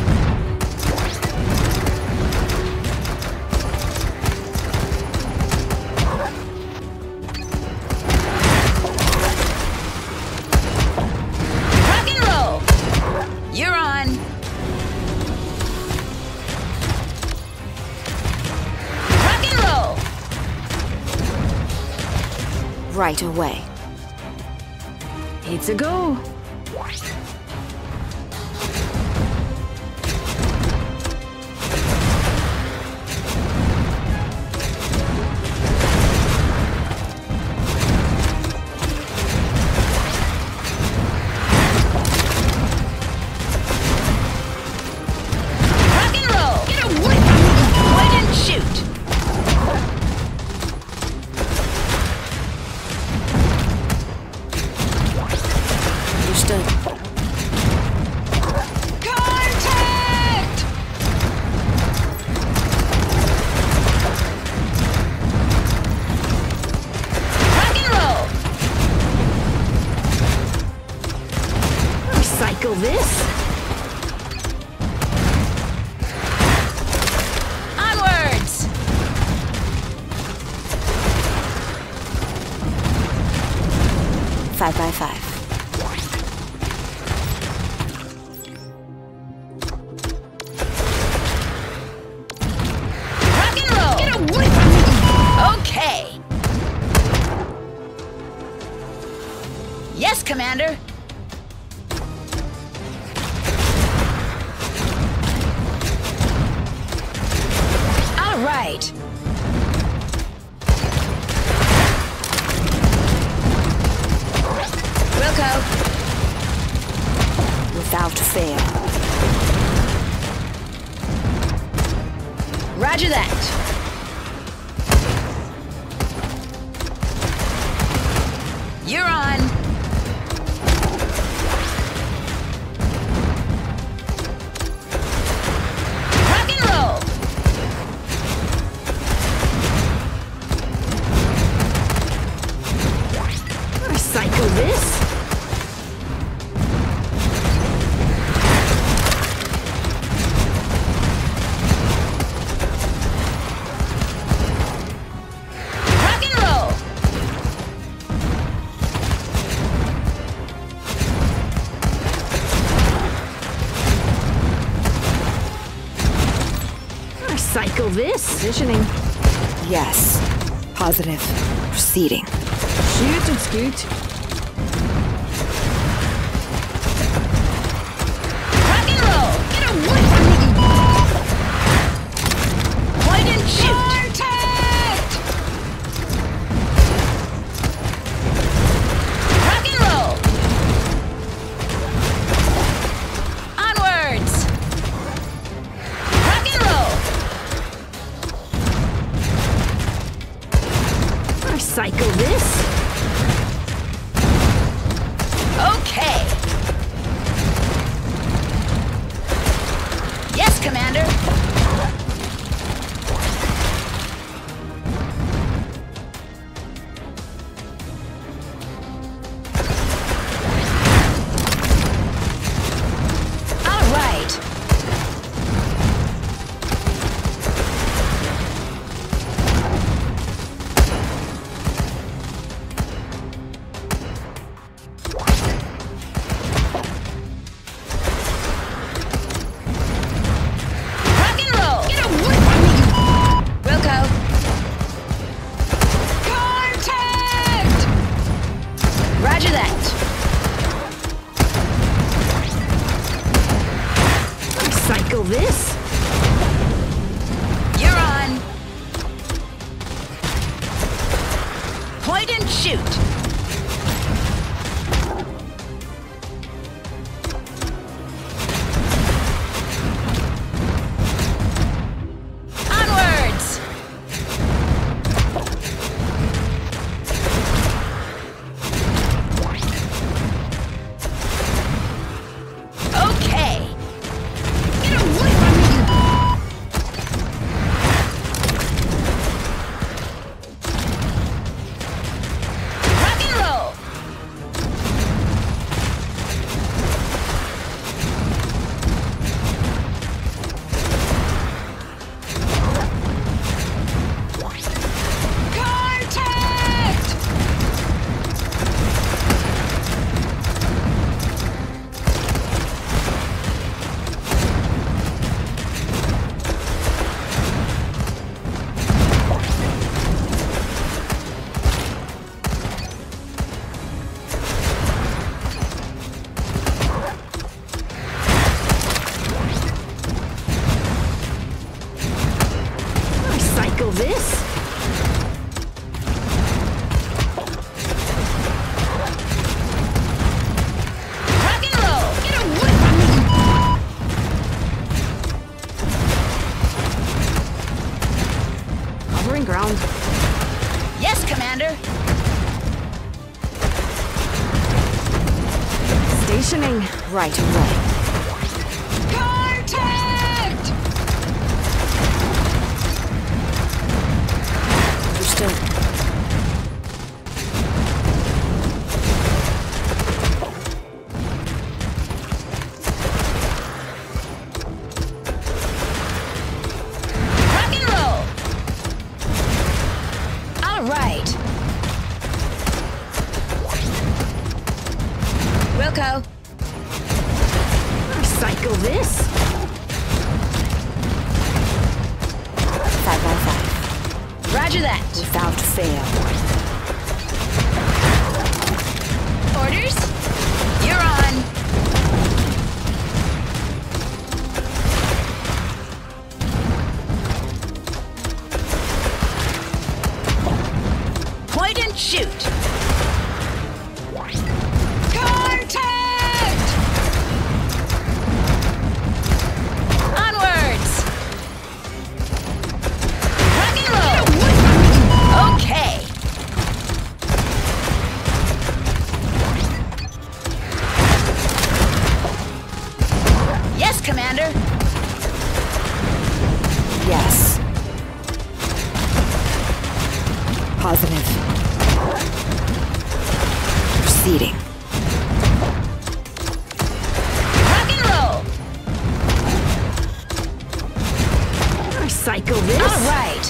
Rock and roll. You're on. Rock and roll. Right away. It's a go. Rock and roll. Get away from me. Point and shoot. Understood. Contact! Rock and roll. Recycle this. Onwards. 5 by 5. Rock and roll. Get away from me. Okay. Yes, Commander. All right. Wilco. Without fail. Roger that. You're on. Rock and roll. Recycle this. Rock and roll. Recycle this. Positioning. Yes. Positive. Proceeding. Shoot and scoot. Rock and roll. Get away from me. Point and shoot. Contact! Rock and roll. Onwards. Rock and roll. Recycle this. Okay. Yes, Commander. All right. Rock this? Rock and roll! Get away from me! Covering ground. Yes, Commander! Stationing. Right away. Contact! Understood. Rock and roll! All right. Wilco. Cycle this. 5x5. Roger that. Without fail. Orders? You're on. Point and shoot. Contact! Onwards! Rock and roll! Okay. Yes, Commander. Yes. Positive. Proceeding. Rock and roll! Cycle this. All right.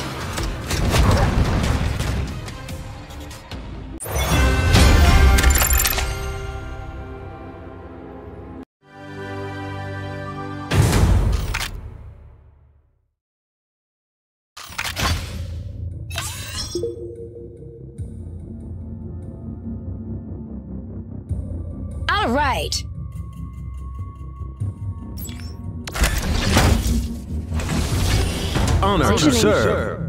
All right. Honor to Positioning. serve.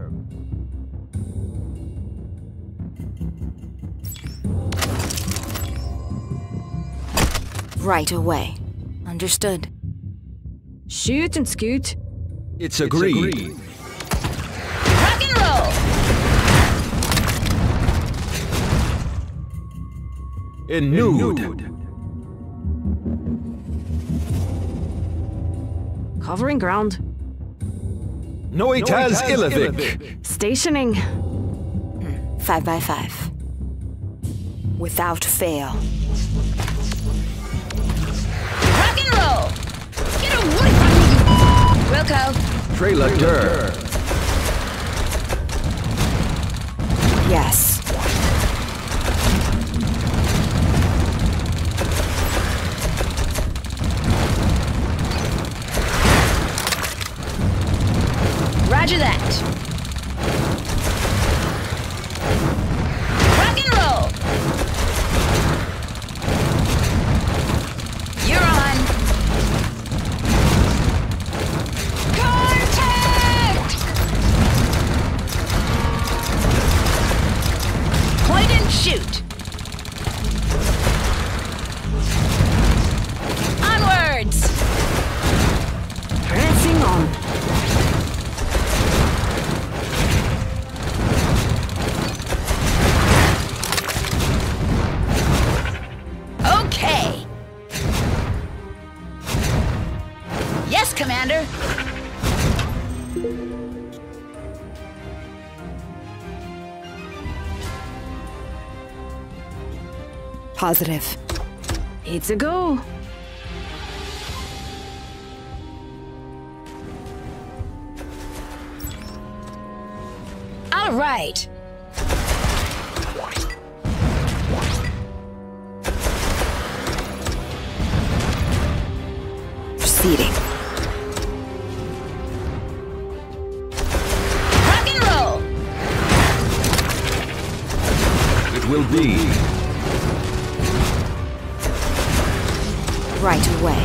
Right away. Understood. Shoot and scoot. It's agreed. Rock and roll! In nude. Covering ground. Noitas Ilovic. Stationing. 5x5. Without fail. Rock and roll! Get away from me! Wilco. Trailer. Yes. Roger that. Rock and roll! You're on. Contact! Point and shoot. Onwards! Prancing on. Okay. Yes, Commander. Positive. It's a go. All right. Proceeding. Rock and roll! It will be. Right away.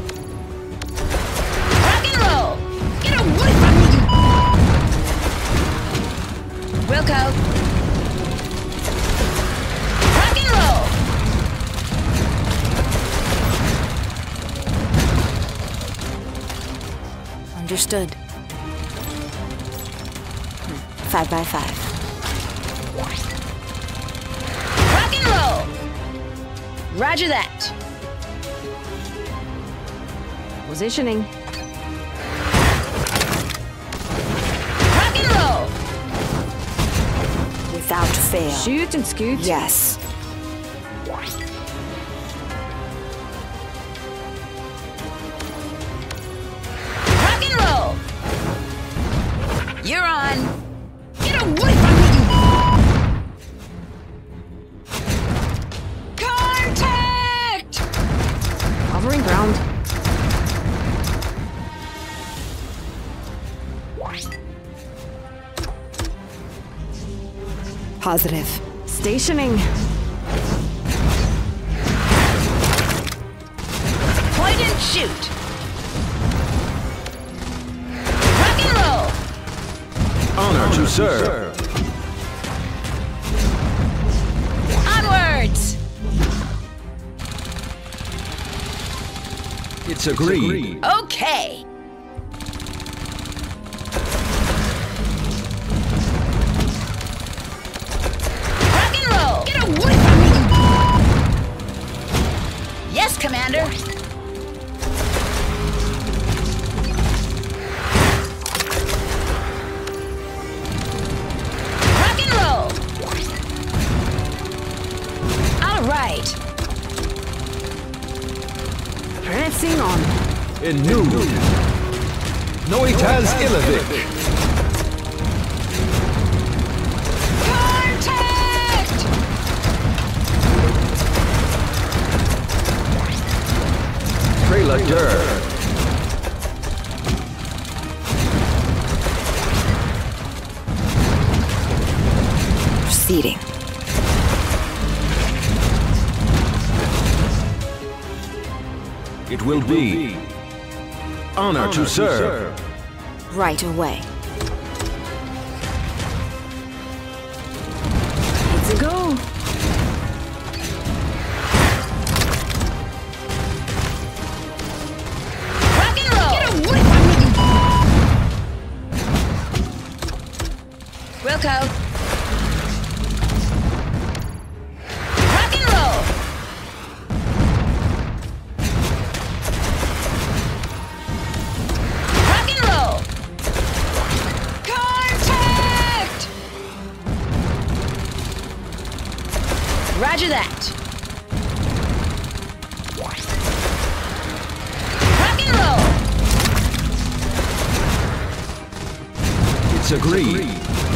Rock and roll! Get away from me! Wilco. Rock and roll. Understood. 5 by 5. Rock and roll. Roger that. Positioning. Rock and roll. Without fail. Shoot and scoot. Yes. Rock and roll. You're on. Get away from me. Contact. Covering ground. Positive. Stationing. Point and shoot. Rock and roll. Honor to serve. Onwards. It's agreed. Okay. Rock and roll. Get away from me. Yes, Commander. Rock and roll. All right. Pressing on. In new. Noitas Ilovic. Contact! Trailer Dur. Proceeding. It will be. Honor to serve. Right away. It's a go. Rock and roll! Get away from me! Wilco. Rock and roll! Rock and roll! Contact! Roger that. Rock and roll! It's agreed.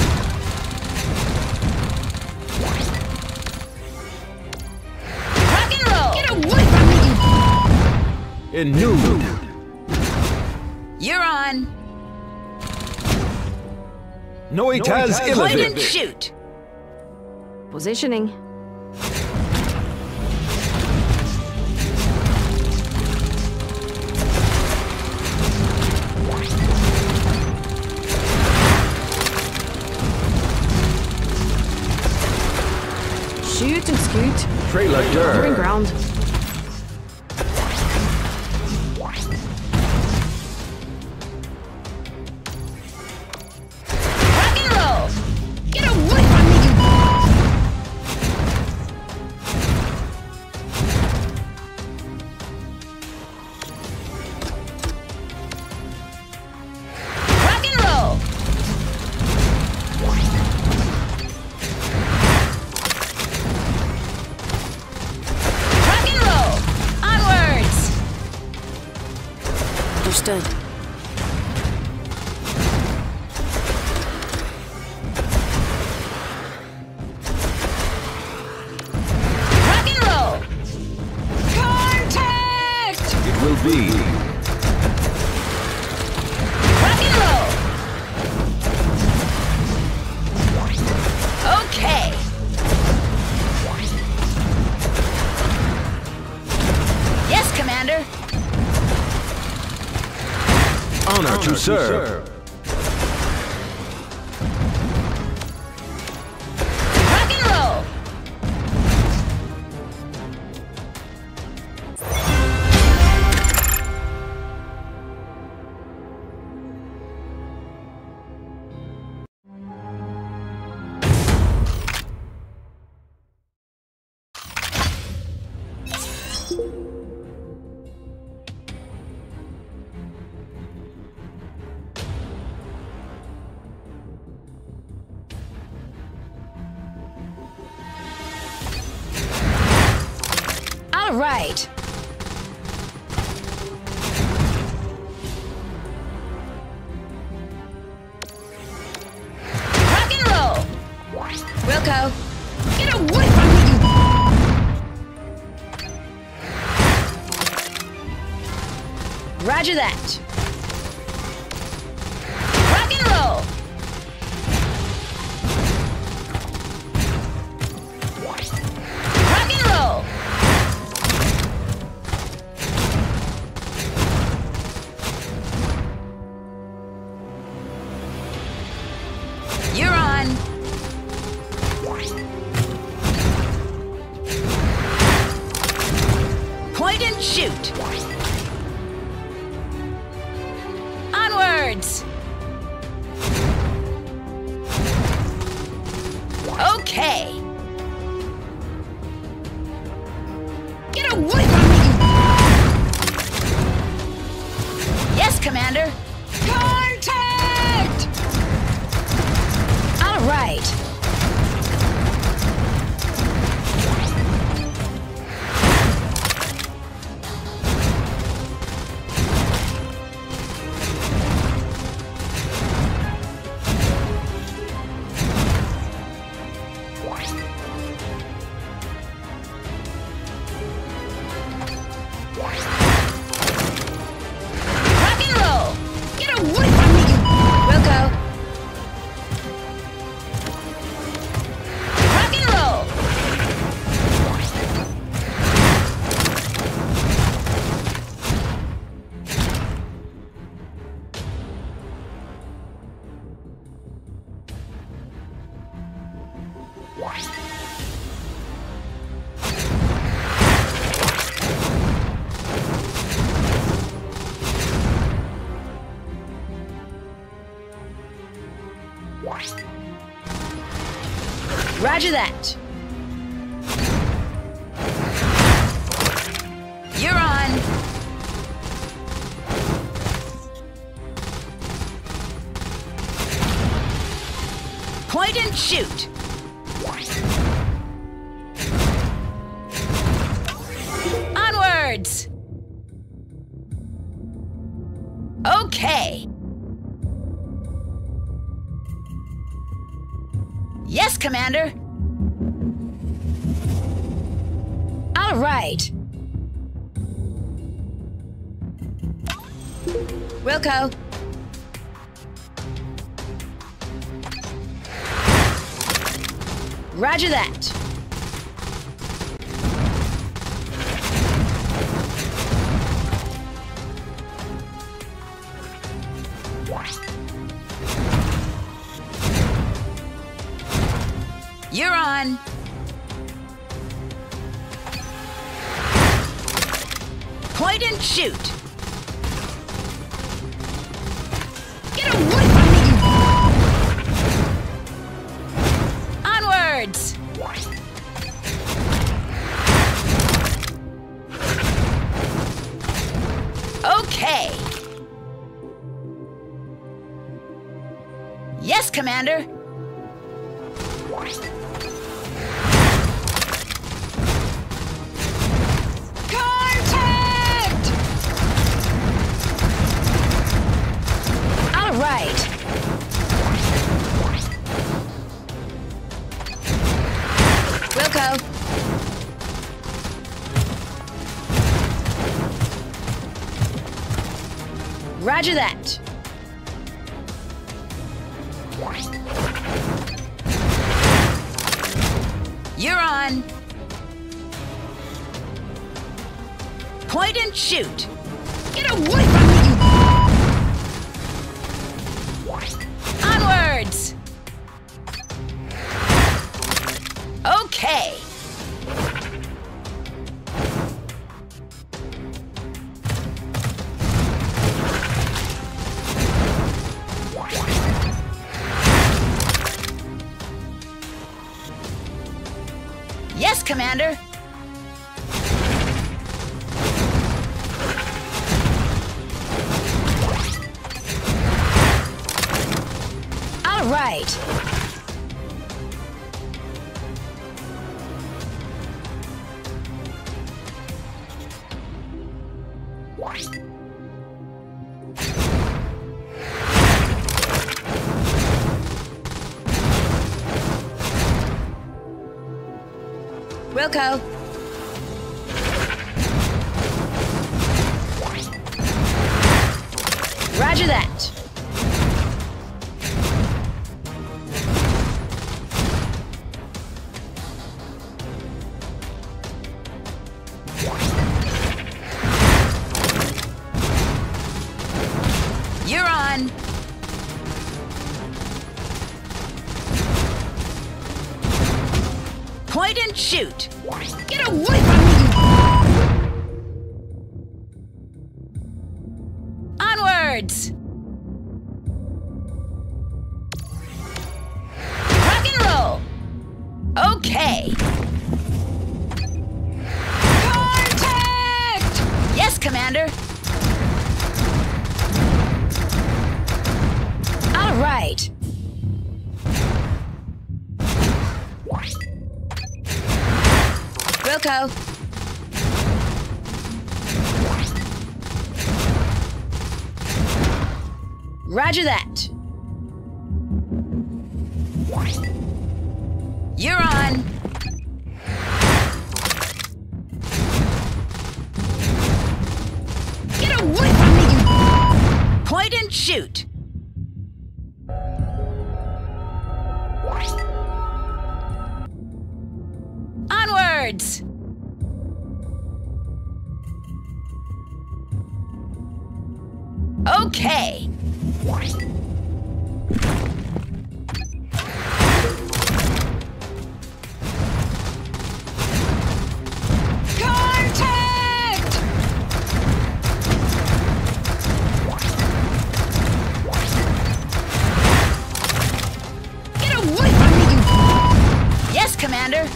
Rock and roll! Get away from me! In new. You're on. Noitas Point and Ilovic. shoot. Positioning. Shoot and scoot. Trailer Covering Dur. ground. Rock and roll! Get away from me! Rock and roll! Rock and roll! Onwards! Understood. Rock and roll! Contact! It will be. Rock and roll! Okay! Yes, Commander! Honor to serve. All right. Rock and roll. Wilco, get away from me, you... Roger that. Rock and roll. Rock and roll. You're on. Point and shoot. Onwards. Okay. Get away from me, you... Yes, Commander. Contact! All right. Rock and roll. Get away from me, you... Wilco. Rock and roll. Roger that. You're on. Point and shoot. Onwards. Okay. Yes, Commander. All right. Wilco. Roger that. You're on. Point and shoot. Get away from me, you... Onwards. Okay. Yes, Commander. Contact! All right. Wilco. Roger that. You're on. Point and shoot. Get away from me, you... Onwards. Okay. Yes, Commander. All right. Wilco. Roger that. You're on. Point and shoot. Get away from me! Onwards! Rock and roll! Okay. Contact! Yes, Commander. All right. Wilco. Roger that. You're on. Get away from me, you... Point and shoot. Onwards! Okay. Contact! Get away from me, you... Yes, Commander.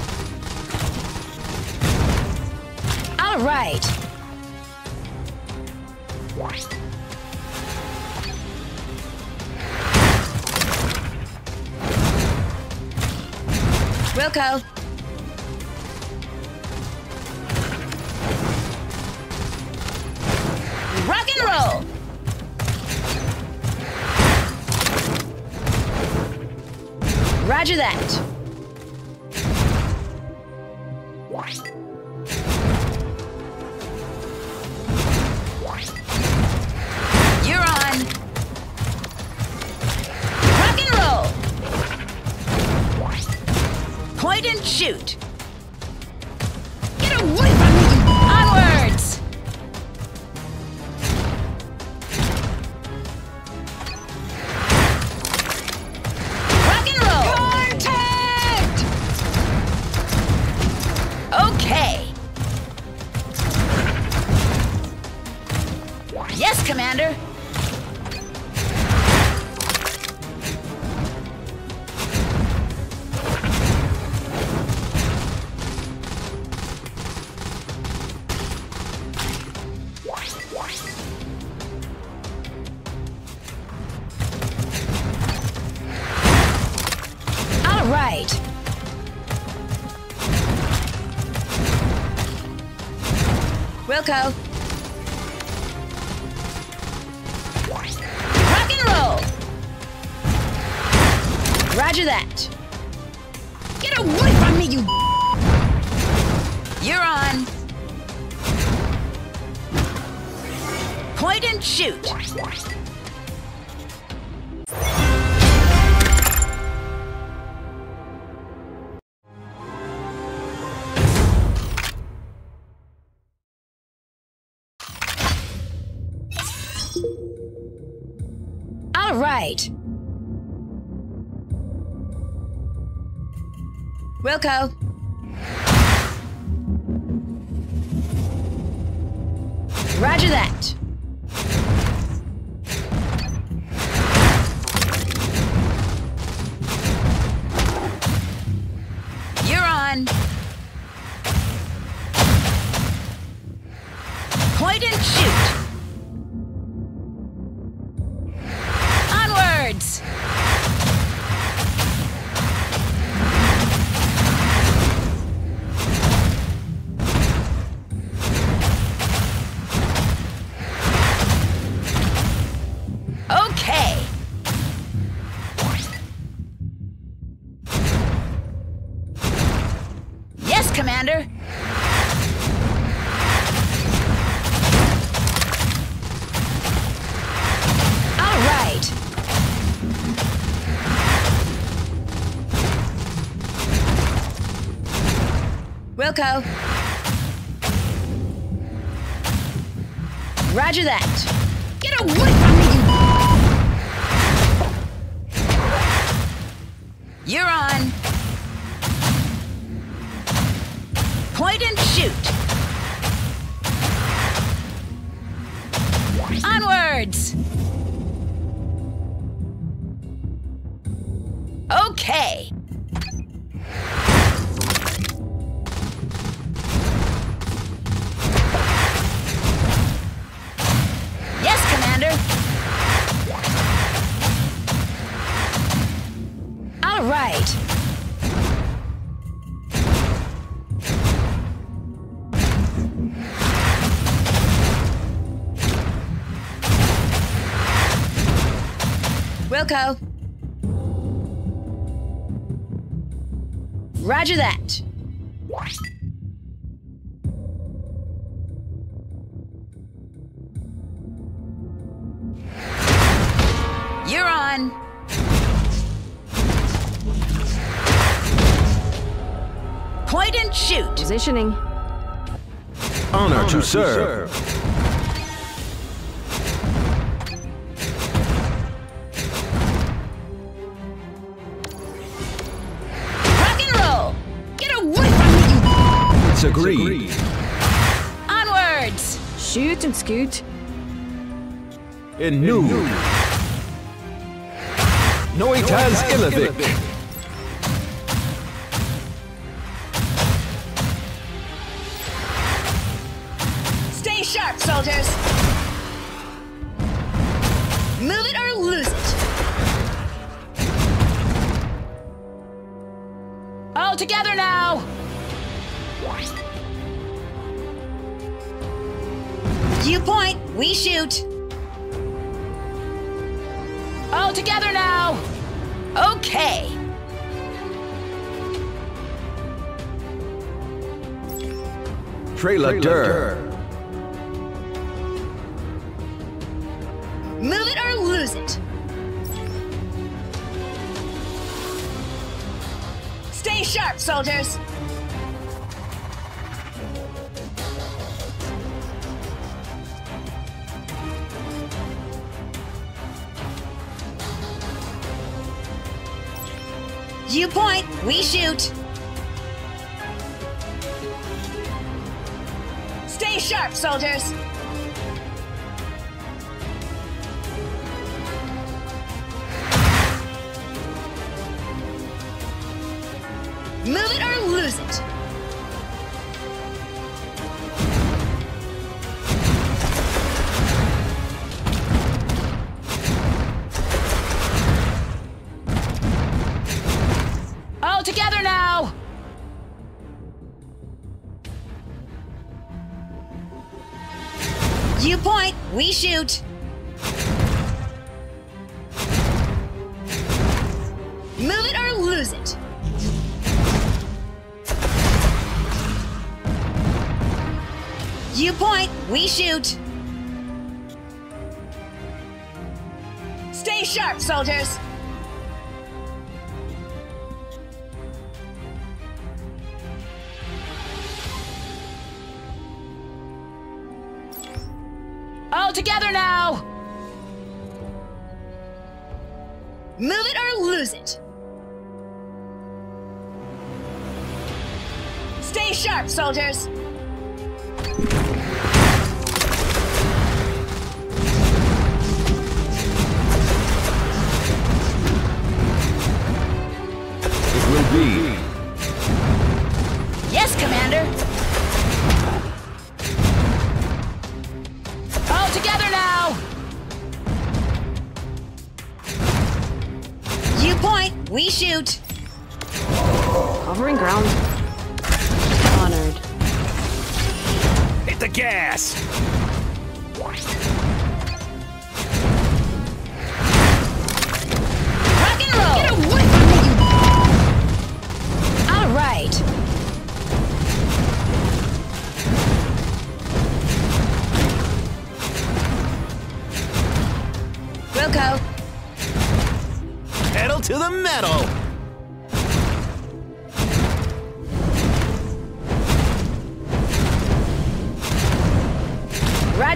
All right. Wilco. Rock and roll. Roger that. You're on. Rock and roll. Point and shoot. Get away from me! Onwards! Rock and roll! Contact! Okay. Yes, Commander. All right. Wilco. Rock and roll. Roger that. Get away from me, you... You're on. Point and shoot. All right. Wilco. Roger that. You're on. Point and shoot. Onwards. Commander. All right. Wilco. Roger that. Get away from me, you... You're on. Point and shoot. Onwards. Okay. Yes, Commander. All right. Wilco. Roger that. You're on. Point and shoot. Positioning. Honor to serve. Rock and roll. Get away from me, you... It's agreed. Onwards. Shoot and scoot. In new. Noitas Ilovic. Stay sharp, soldiers. Move it or lose it. All together now. You point, we shoot. All together now. Okay. Trailer Dur. Move it or lose it. Stay sharp, soldiers. You point, we shoot. Stay sharp, soldiers. Move it or lose it. All together now. You point, we shoot. Move it or lose it. You point, we shoot. Stay sharp, soldiers. All together now. Move it or lose it. Stay sharp, soldiers. Will be. Yes, Commander. All together now. You point, we shoot. Covering ground. Honored. Hit the gas! Rock and roll. Get away from me, you... All right.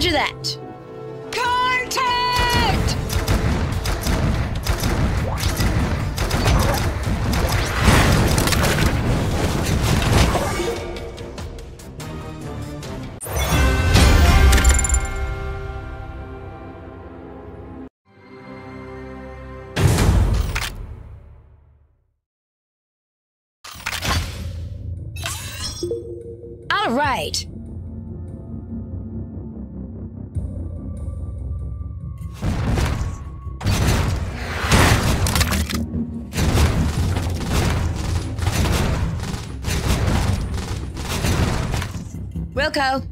Roger that. Contact! All right. Wilco.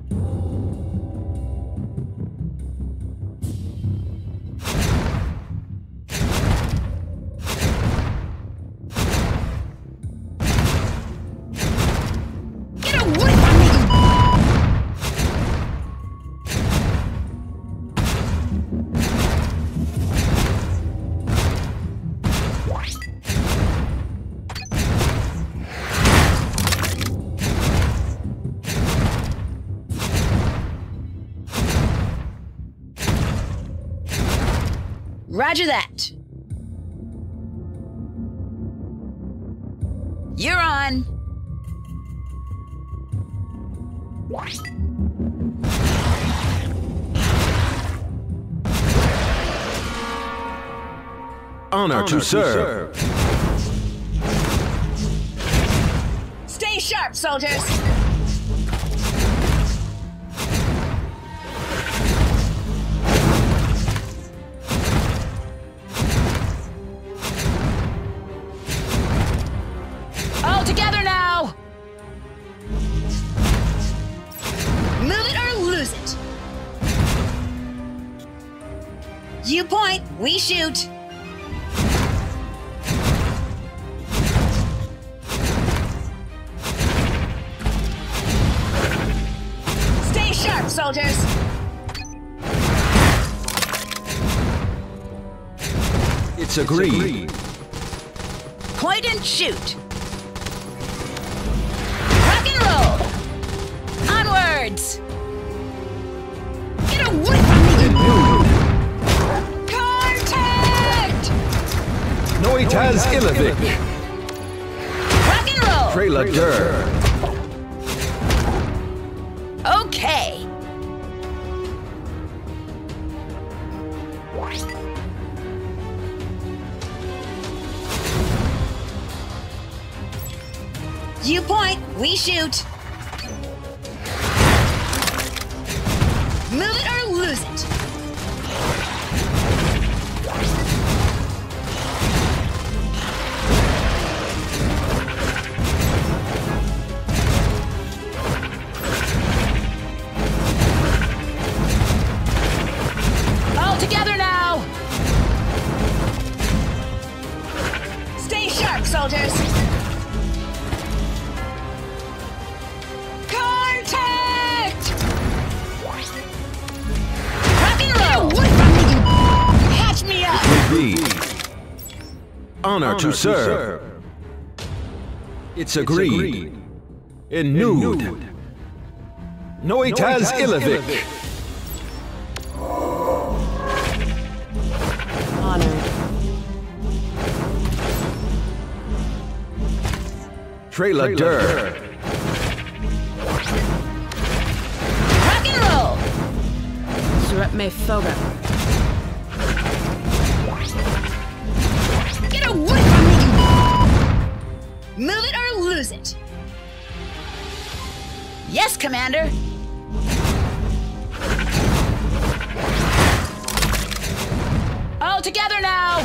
Get away from me! Roger that. You're on. Honor to serve. Stay sharp, soldiers. All together now. Move it or lose it. You point, we shoot. Stay sharp, soldiers. It's agreed. Point and shoot. Rock and roll. Onwards. Get away from me. Contact. Noitas Ilovic. Rock and roll. Preladur. Okay. You point, we shoot. Move it or lose it. All together now. Stay sharp, soldiers. Contact! Rock and roll! Catch me up! Be. Honor to serve. It's agreed. In nude. Noitas Ilovic. Honored. Preladur. Rock and roll! Suret me Foga. Get away from me! Move it or lose it. Yes, Commander. All together now.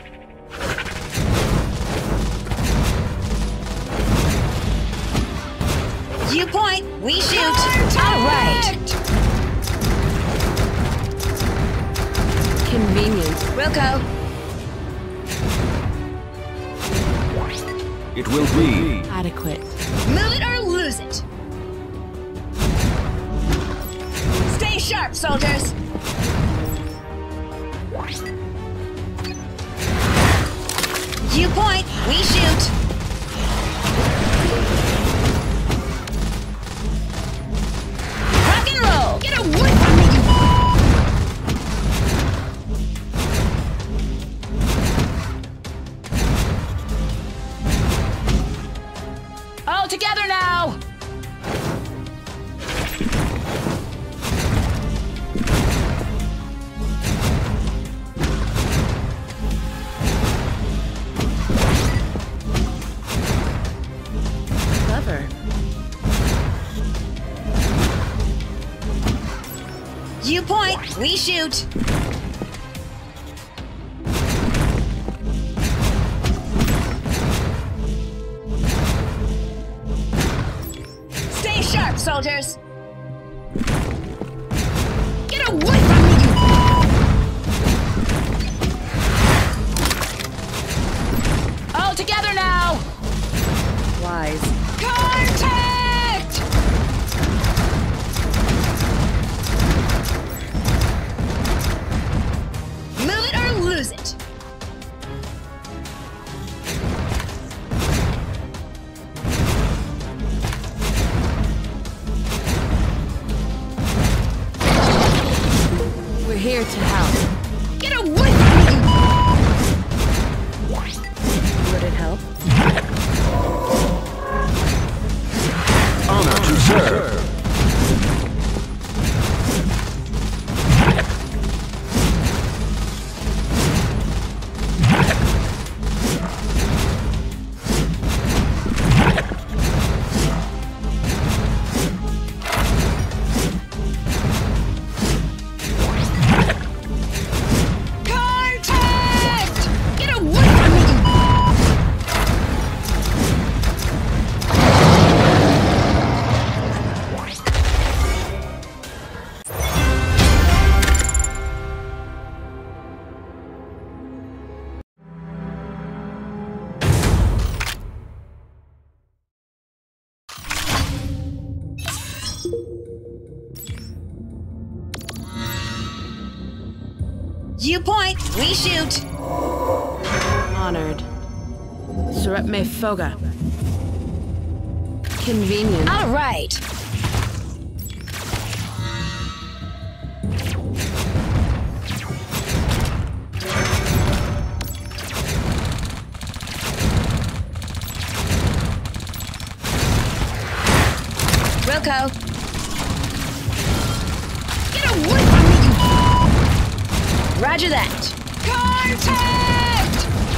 You point, we shoot. All right. Convenient. Wilco. It will be. Adequate. Move it or lose it. Stay sharp, soldiers. You point, we shoot. Rock and roll. Get away from me. together now! Clever. You point, we shoot. Stay sharp, soldiers. Get away from me, you... All together now. Wise. Contact! Move it or lose it. We're here to help. Get away from me! Would it help? Honor to serve. Contact! Get away from me! You point, we shoot. Honored. Surepme Foga. Convenient. All right. Wilco. Get away from me, you... Roger that. Contact!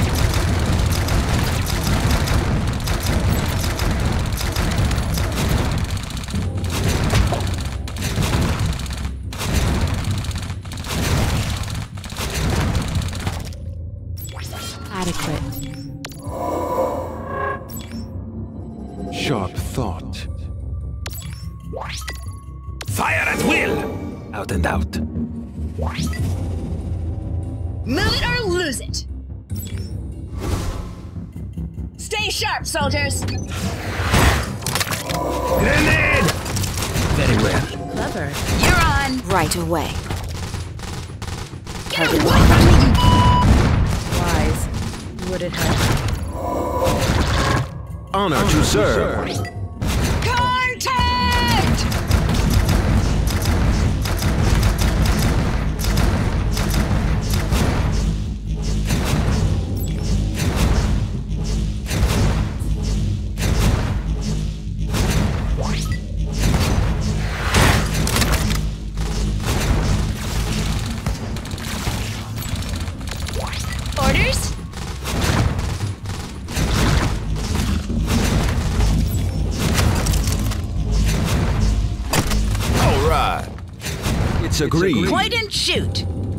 Adequate. Sharp thought. Fire at will! Out and out. Move it or lose it. Stay sharp, soldiers. Grenade! Very well. Clever. You're on. Right away. Get away from me, you... Wise. Would it help? Honor to serve. Contact! Orders? All right. It's agreed. Point and shoot.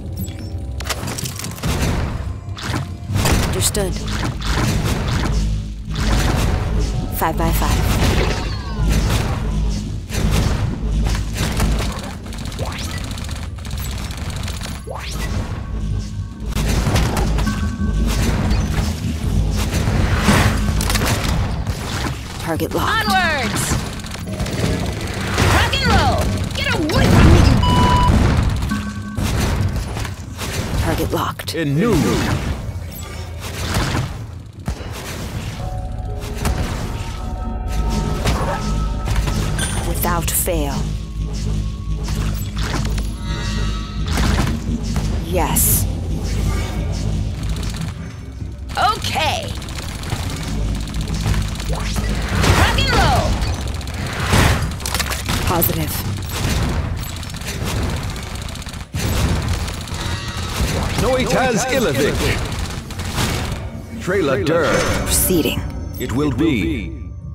Understood. 5 by 5. Target locked. Onwards! Rock and roll! Get away from me, you... Target locked. In new. Without fail. Yes. Okay. Rock and roll! Positive. Noitas Illavik. Trailer Dur. Proceeding. It will be.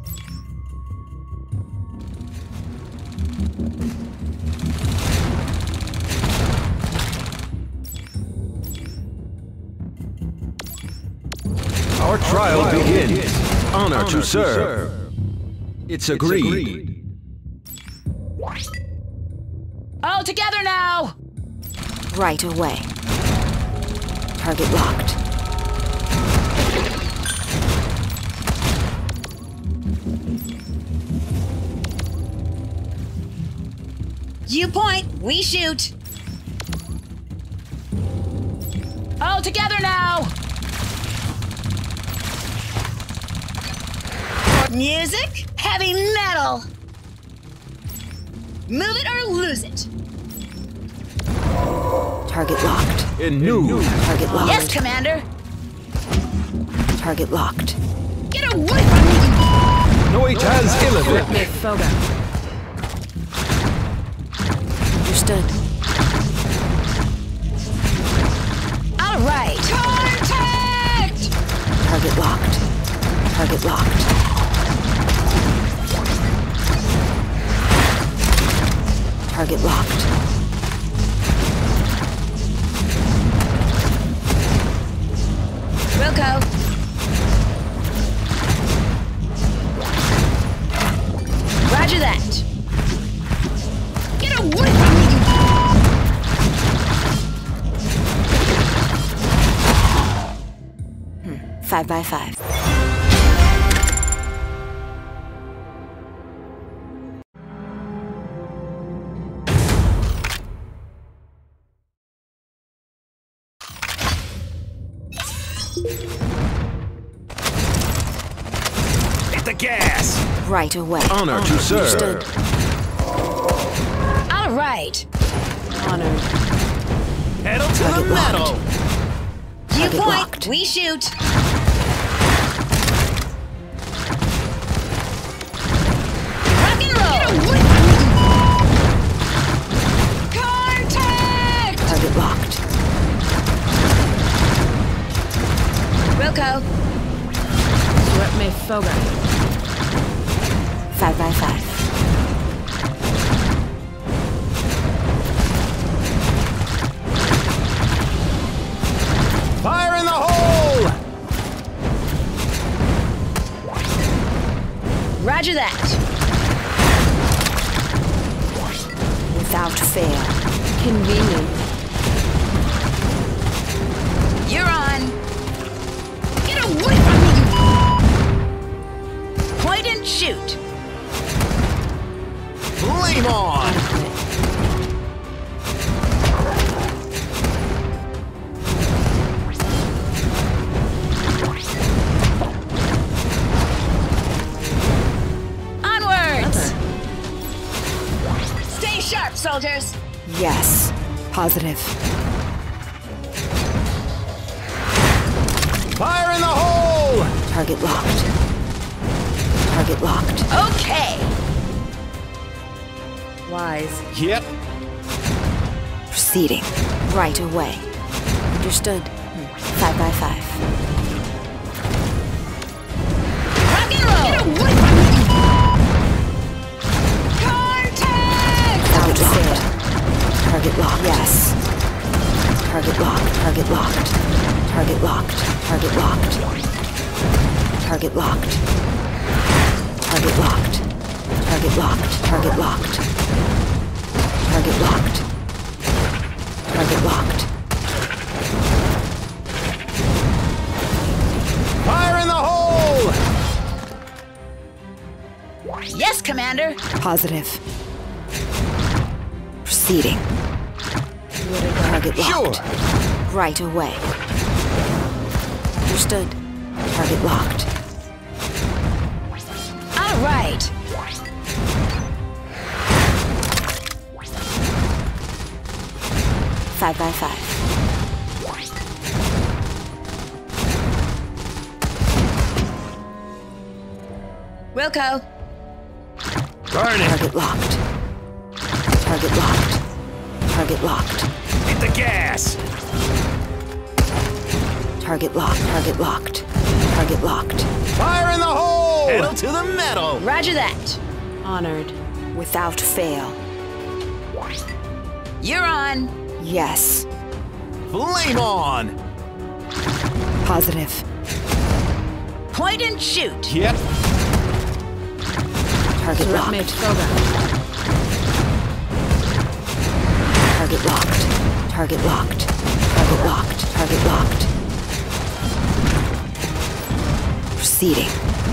Our trial begins. Honor to serve. It's agreed. All together now! Right away. Target locked. You point, we shoot. All together now! Music, heavy metal. Move it or lose it. Target locked. In new. Target locked. Yes, Commander. Target locked. Get away from me! Noitas Illavik. Foga. Understood. All right. Contact! Target locked. Target locked. Target locked. Wilco. Roger that. Get away from me! 5 by 5. Hit the gas! Right away. Honor to serve. Understood. All right. Honored. Pedal to the Target locked. metal! You Target point, locked. we shoot. Rock and roll! Get away from me! Contact! Target locked. Wilco. Sweat me Foga. 5 by 5. Fire in the hole! Roger that. Without fail. Convenient. You're on. Get away from me! Point and shoot. Flame on! Onwards! Stay sharp, soldiers. Yes. Positive. Fire in the hole! Target locked. Target locked. Okay. Wise. Yep. Proceeding. Right away. Understood. 5 by 5. Rock and roll! Get away from me! Contact! Without fail. Target locked. Yes. Target locked. Target locked. Target locked. Target locked. Target locked. Target locked. Target locked. Target locked. Target locked. Target locked. Fire in the hole! Yes, Commander. Positive. Proceeding. Target locked. Sure. Right away. Understood. Target locked. All right. Five by 5. Wilco. Burn it! Target locked. Target locked. Target locked. Hit the gas! Target locked. Target locked. Target locked. Fire in the hole! Pedal to the metal! Roger that. Honored. Without fail. You're on. Yes. Flame on! Positive. Point and shoot. Yep. Target locked. Target locked. Target locked. Target locked. Target locked. Proceeding.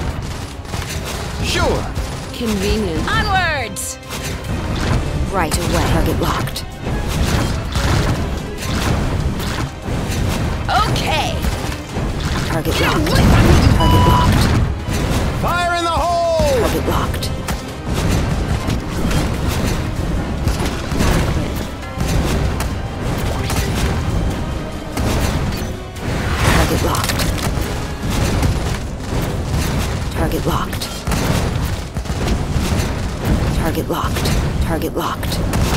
Sure. Convenient. Onwards. Right away. Target locked. Okay. Target locked. Target locked. Fire in the hole! Target locked. Target locked. Target locked. Target locked. Target locked.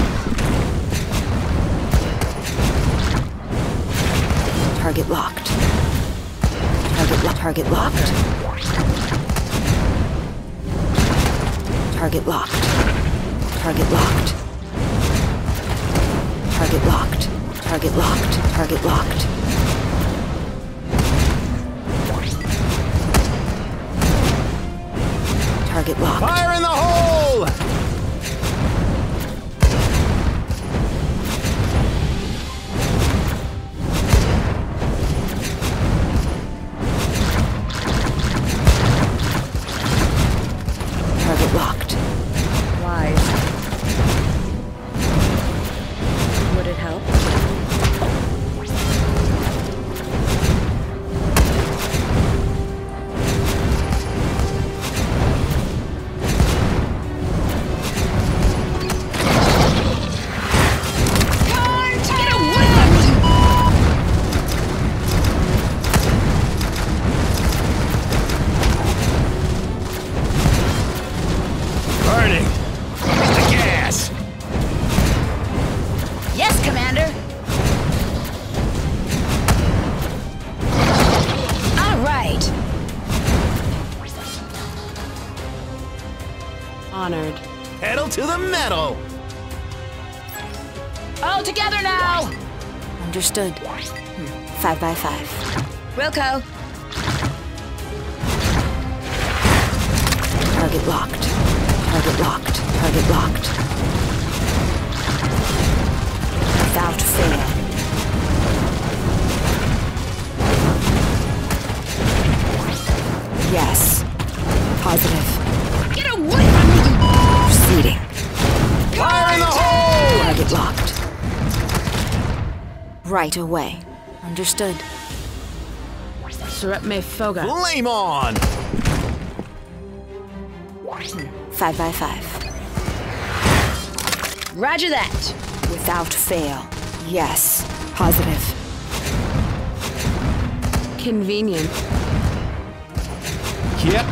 Target locked. Target locked. Target locked. Target locked. Target locked. Target locked. Target locked. Target locked. Fire in the hole! Target locked. Wise. Would it help? Get away from me. Burning! Hit the gas! Yes, Commander. All right. Honored. Pedal to the metal! All together now. Understood. 5 by 5. Wilco. Target locked. Target locked. Target locked. Without fail. Yes. Positive. Get away from me. Proceeding. Fire in the hole! Target locked. Right away. Understood. Surep me foga. Flame on! 5 by 5. Roger that. Without fail. Yes. Positive. Convenient. Yep.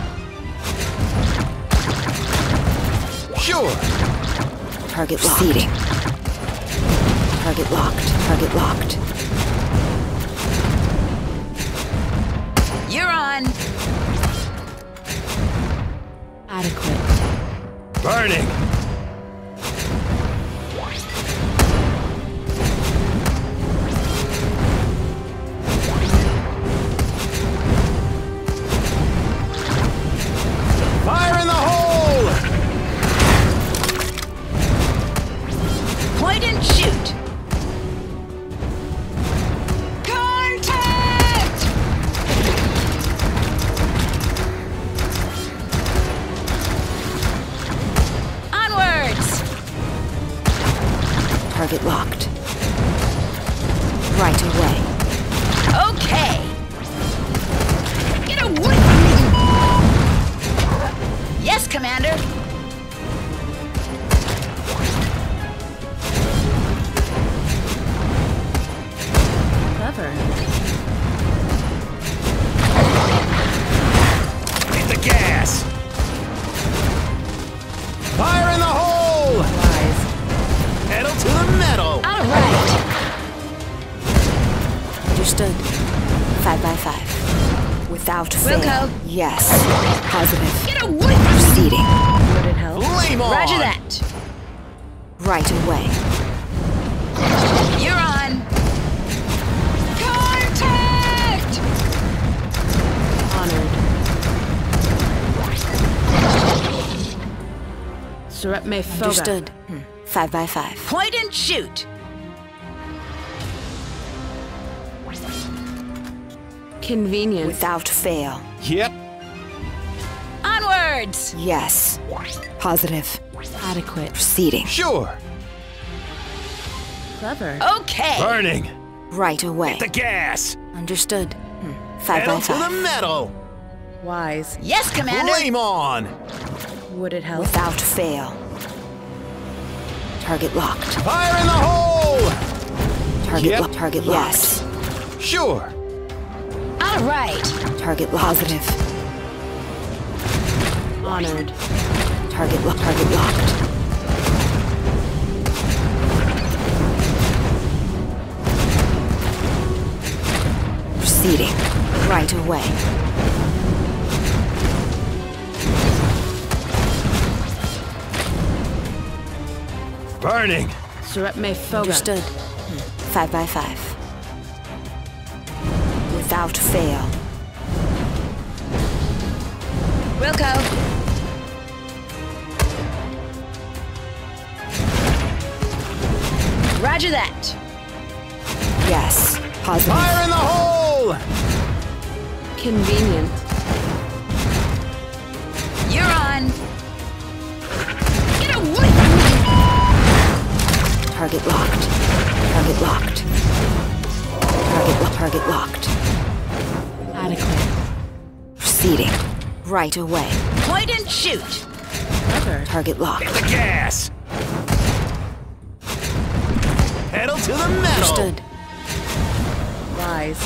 Sure. Target locked. Proceeding. Target locked. Target locked. You're on. Adequate. Burning! Fire in the hole! Point and shoot. Contact! Onwards! Target locked. Right away. Okay. Get away from me! Yes, Commander. Clever. Hit the gas! Fire in the hole! Wise. Without fail. Wilco. Yes. Positive. Get away from me! Proceeding. Would it help? Flame on! Roger that. Right away. You're on. Contact! Honored. Surat me foga. Understood. 5 by 5. Point and shoot. Convenient. Without fail. Yep. Onwards! Yes. Positive. Adequate. Proceeding. Sure. Clever. Okay. Burning. Right away. The gas. Understood. 5 by Pedal to the 5. metal. Wise. Yes, Commander. Flame on. Would it help? Without fail. Target locked. Fire in the hole. Target Yep. target locked. Sure. All right. Target positive. Honored. Target locked. Proceeding. Right away. Burning. Surat me foga. Understood. 5 by 5. Without fail. Wilco. Roger that. Yes. Positive. Fire in the hole. Convenient. You're on. Get away from me! Target locked. Target locked. Target locked. Adequate. Proceeding. Right away. Point and shoot. Clever. Target locked. The gas. Pedal to the metal. Understood. Wise.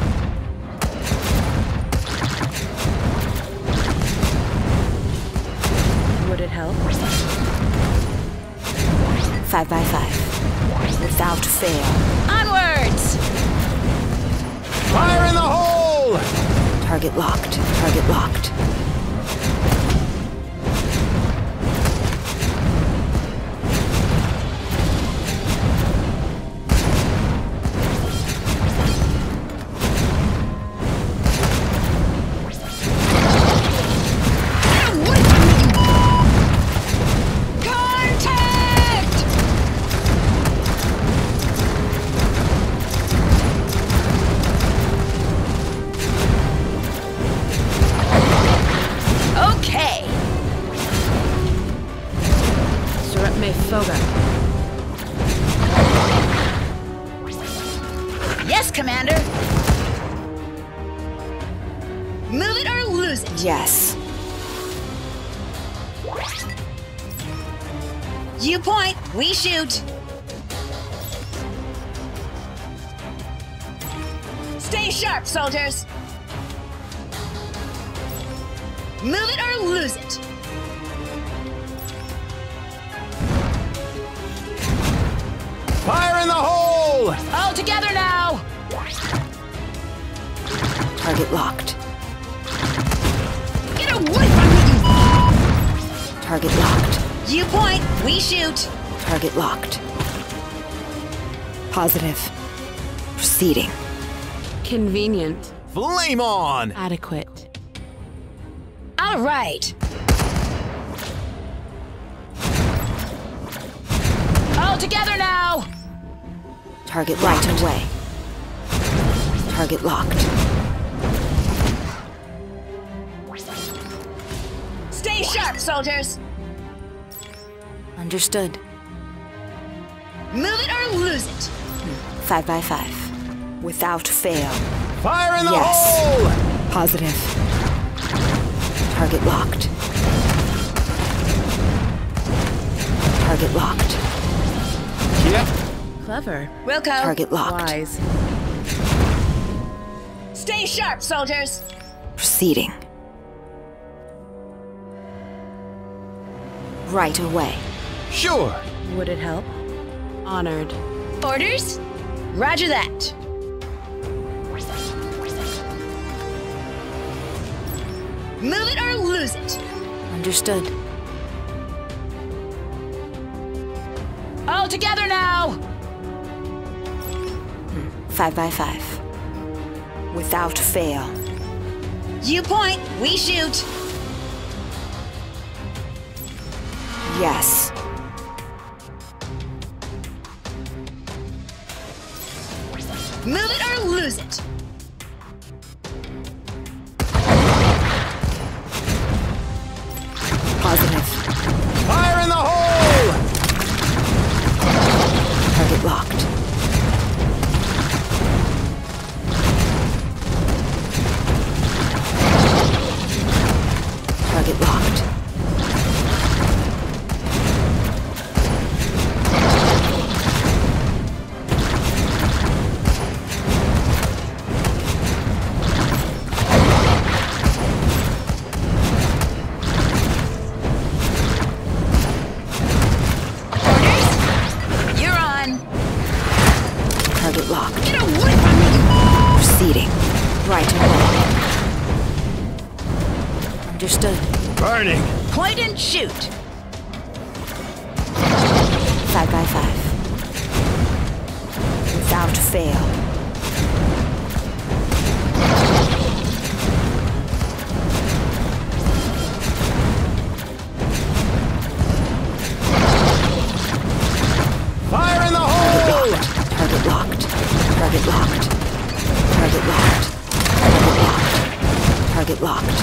Would it help? 5 by 5. Without fail. Onwards! Fire in the hole. Target locked. Target locked. Get away from me! Contact! Okay. Surat me foga. Yes, Commander. Move it or lose it. Yes. You point, we shoot. Stay sharp, soldiers. Move it or lose it. Fire in the hole. All together now. Target locked. Get away from me! Target locked. You point, we shoot. Target locked. Positive. Proceeding. Convenient. Flame on. Adequate. All right. All together now. Target right away. Target locked. Stay sharp, soldiers. Understood. Move it or lose it. 5 by 5. Without fail. Fire in the Yes. hole. Positive. Target locked. Target locked. Yep. Clever. Wilco. Target locked. Wise. Stay sharp, soldiers. Proceeding. Right away. Sure. Would it help? Honored. Orders? Roger that. Move it or lose it. Understood. All together now. 5 by 5. Without fail. You point, we shoot. Yes. Move it or lose it. Positive. Fire in the hole! Target locked. Target locked. You're on. Target locked. Get away from me. Proceeding. Right away. Understood. Burning. Point and shoot. 5 by 5. Without fail. Fire in the hole! Target locked. Target locked. Target locked. Target locked. Target locked.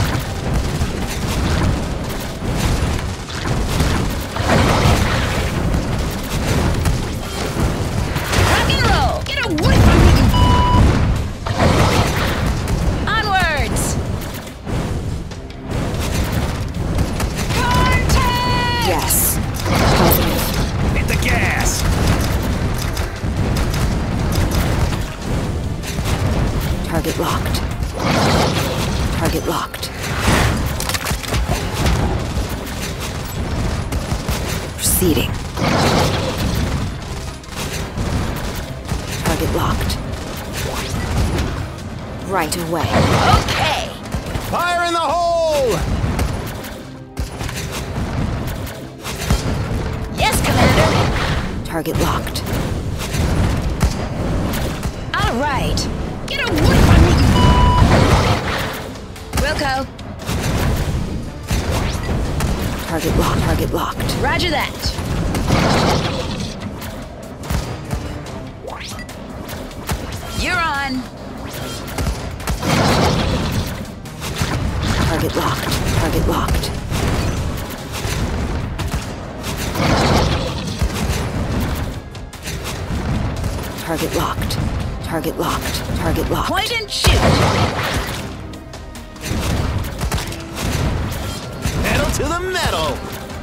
Rock and roll. Get away from me. Onwards. Contact. Yes. Positive. Hit the gas! Target locked. Target locked. Proceeding. Target locked. Right away. Okay. Fire in the hole! Yes, Commander. Target locked. All right. Get away from me. Wilco. Target locked. Target locked. Roger that. You're on. Target locked. Target locked. Target locked. Target locked. Target locked. Point and shoot. Pedal to the metal!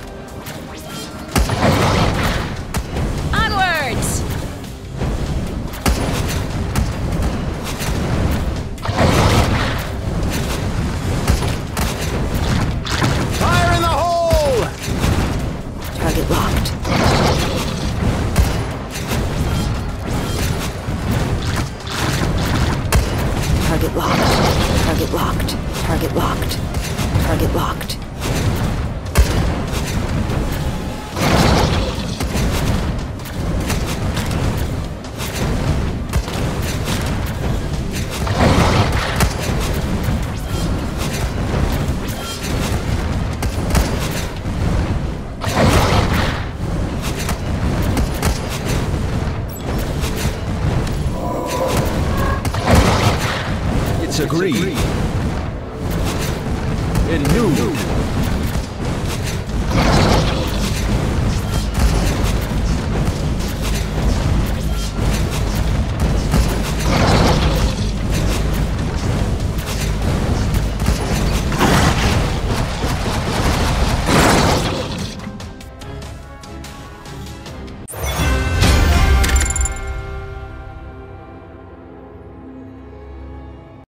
Onwards. Fire in the hole! Target locked. Target locked. Target locked. Target locked. Target locked. It's agreed. In noon.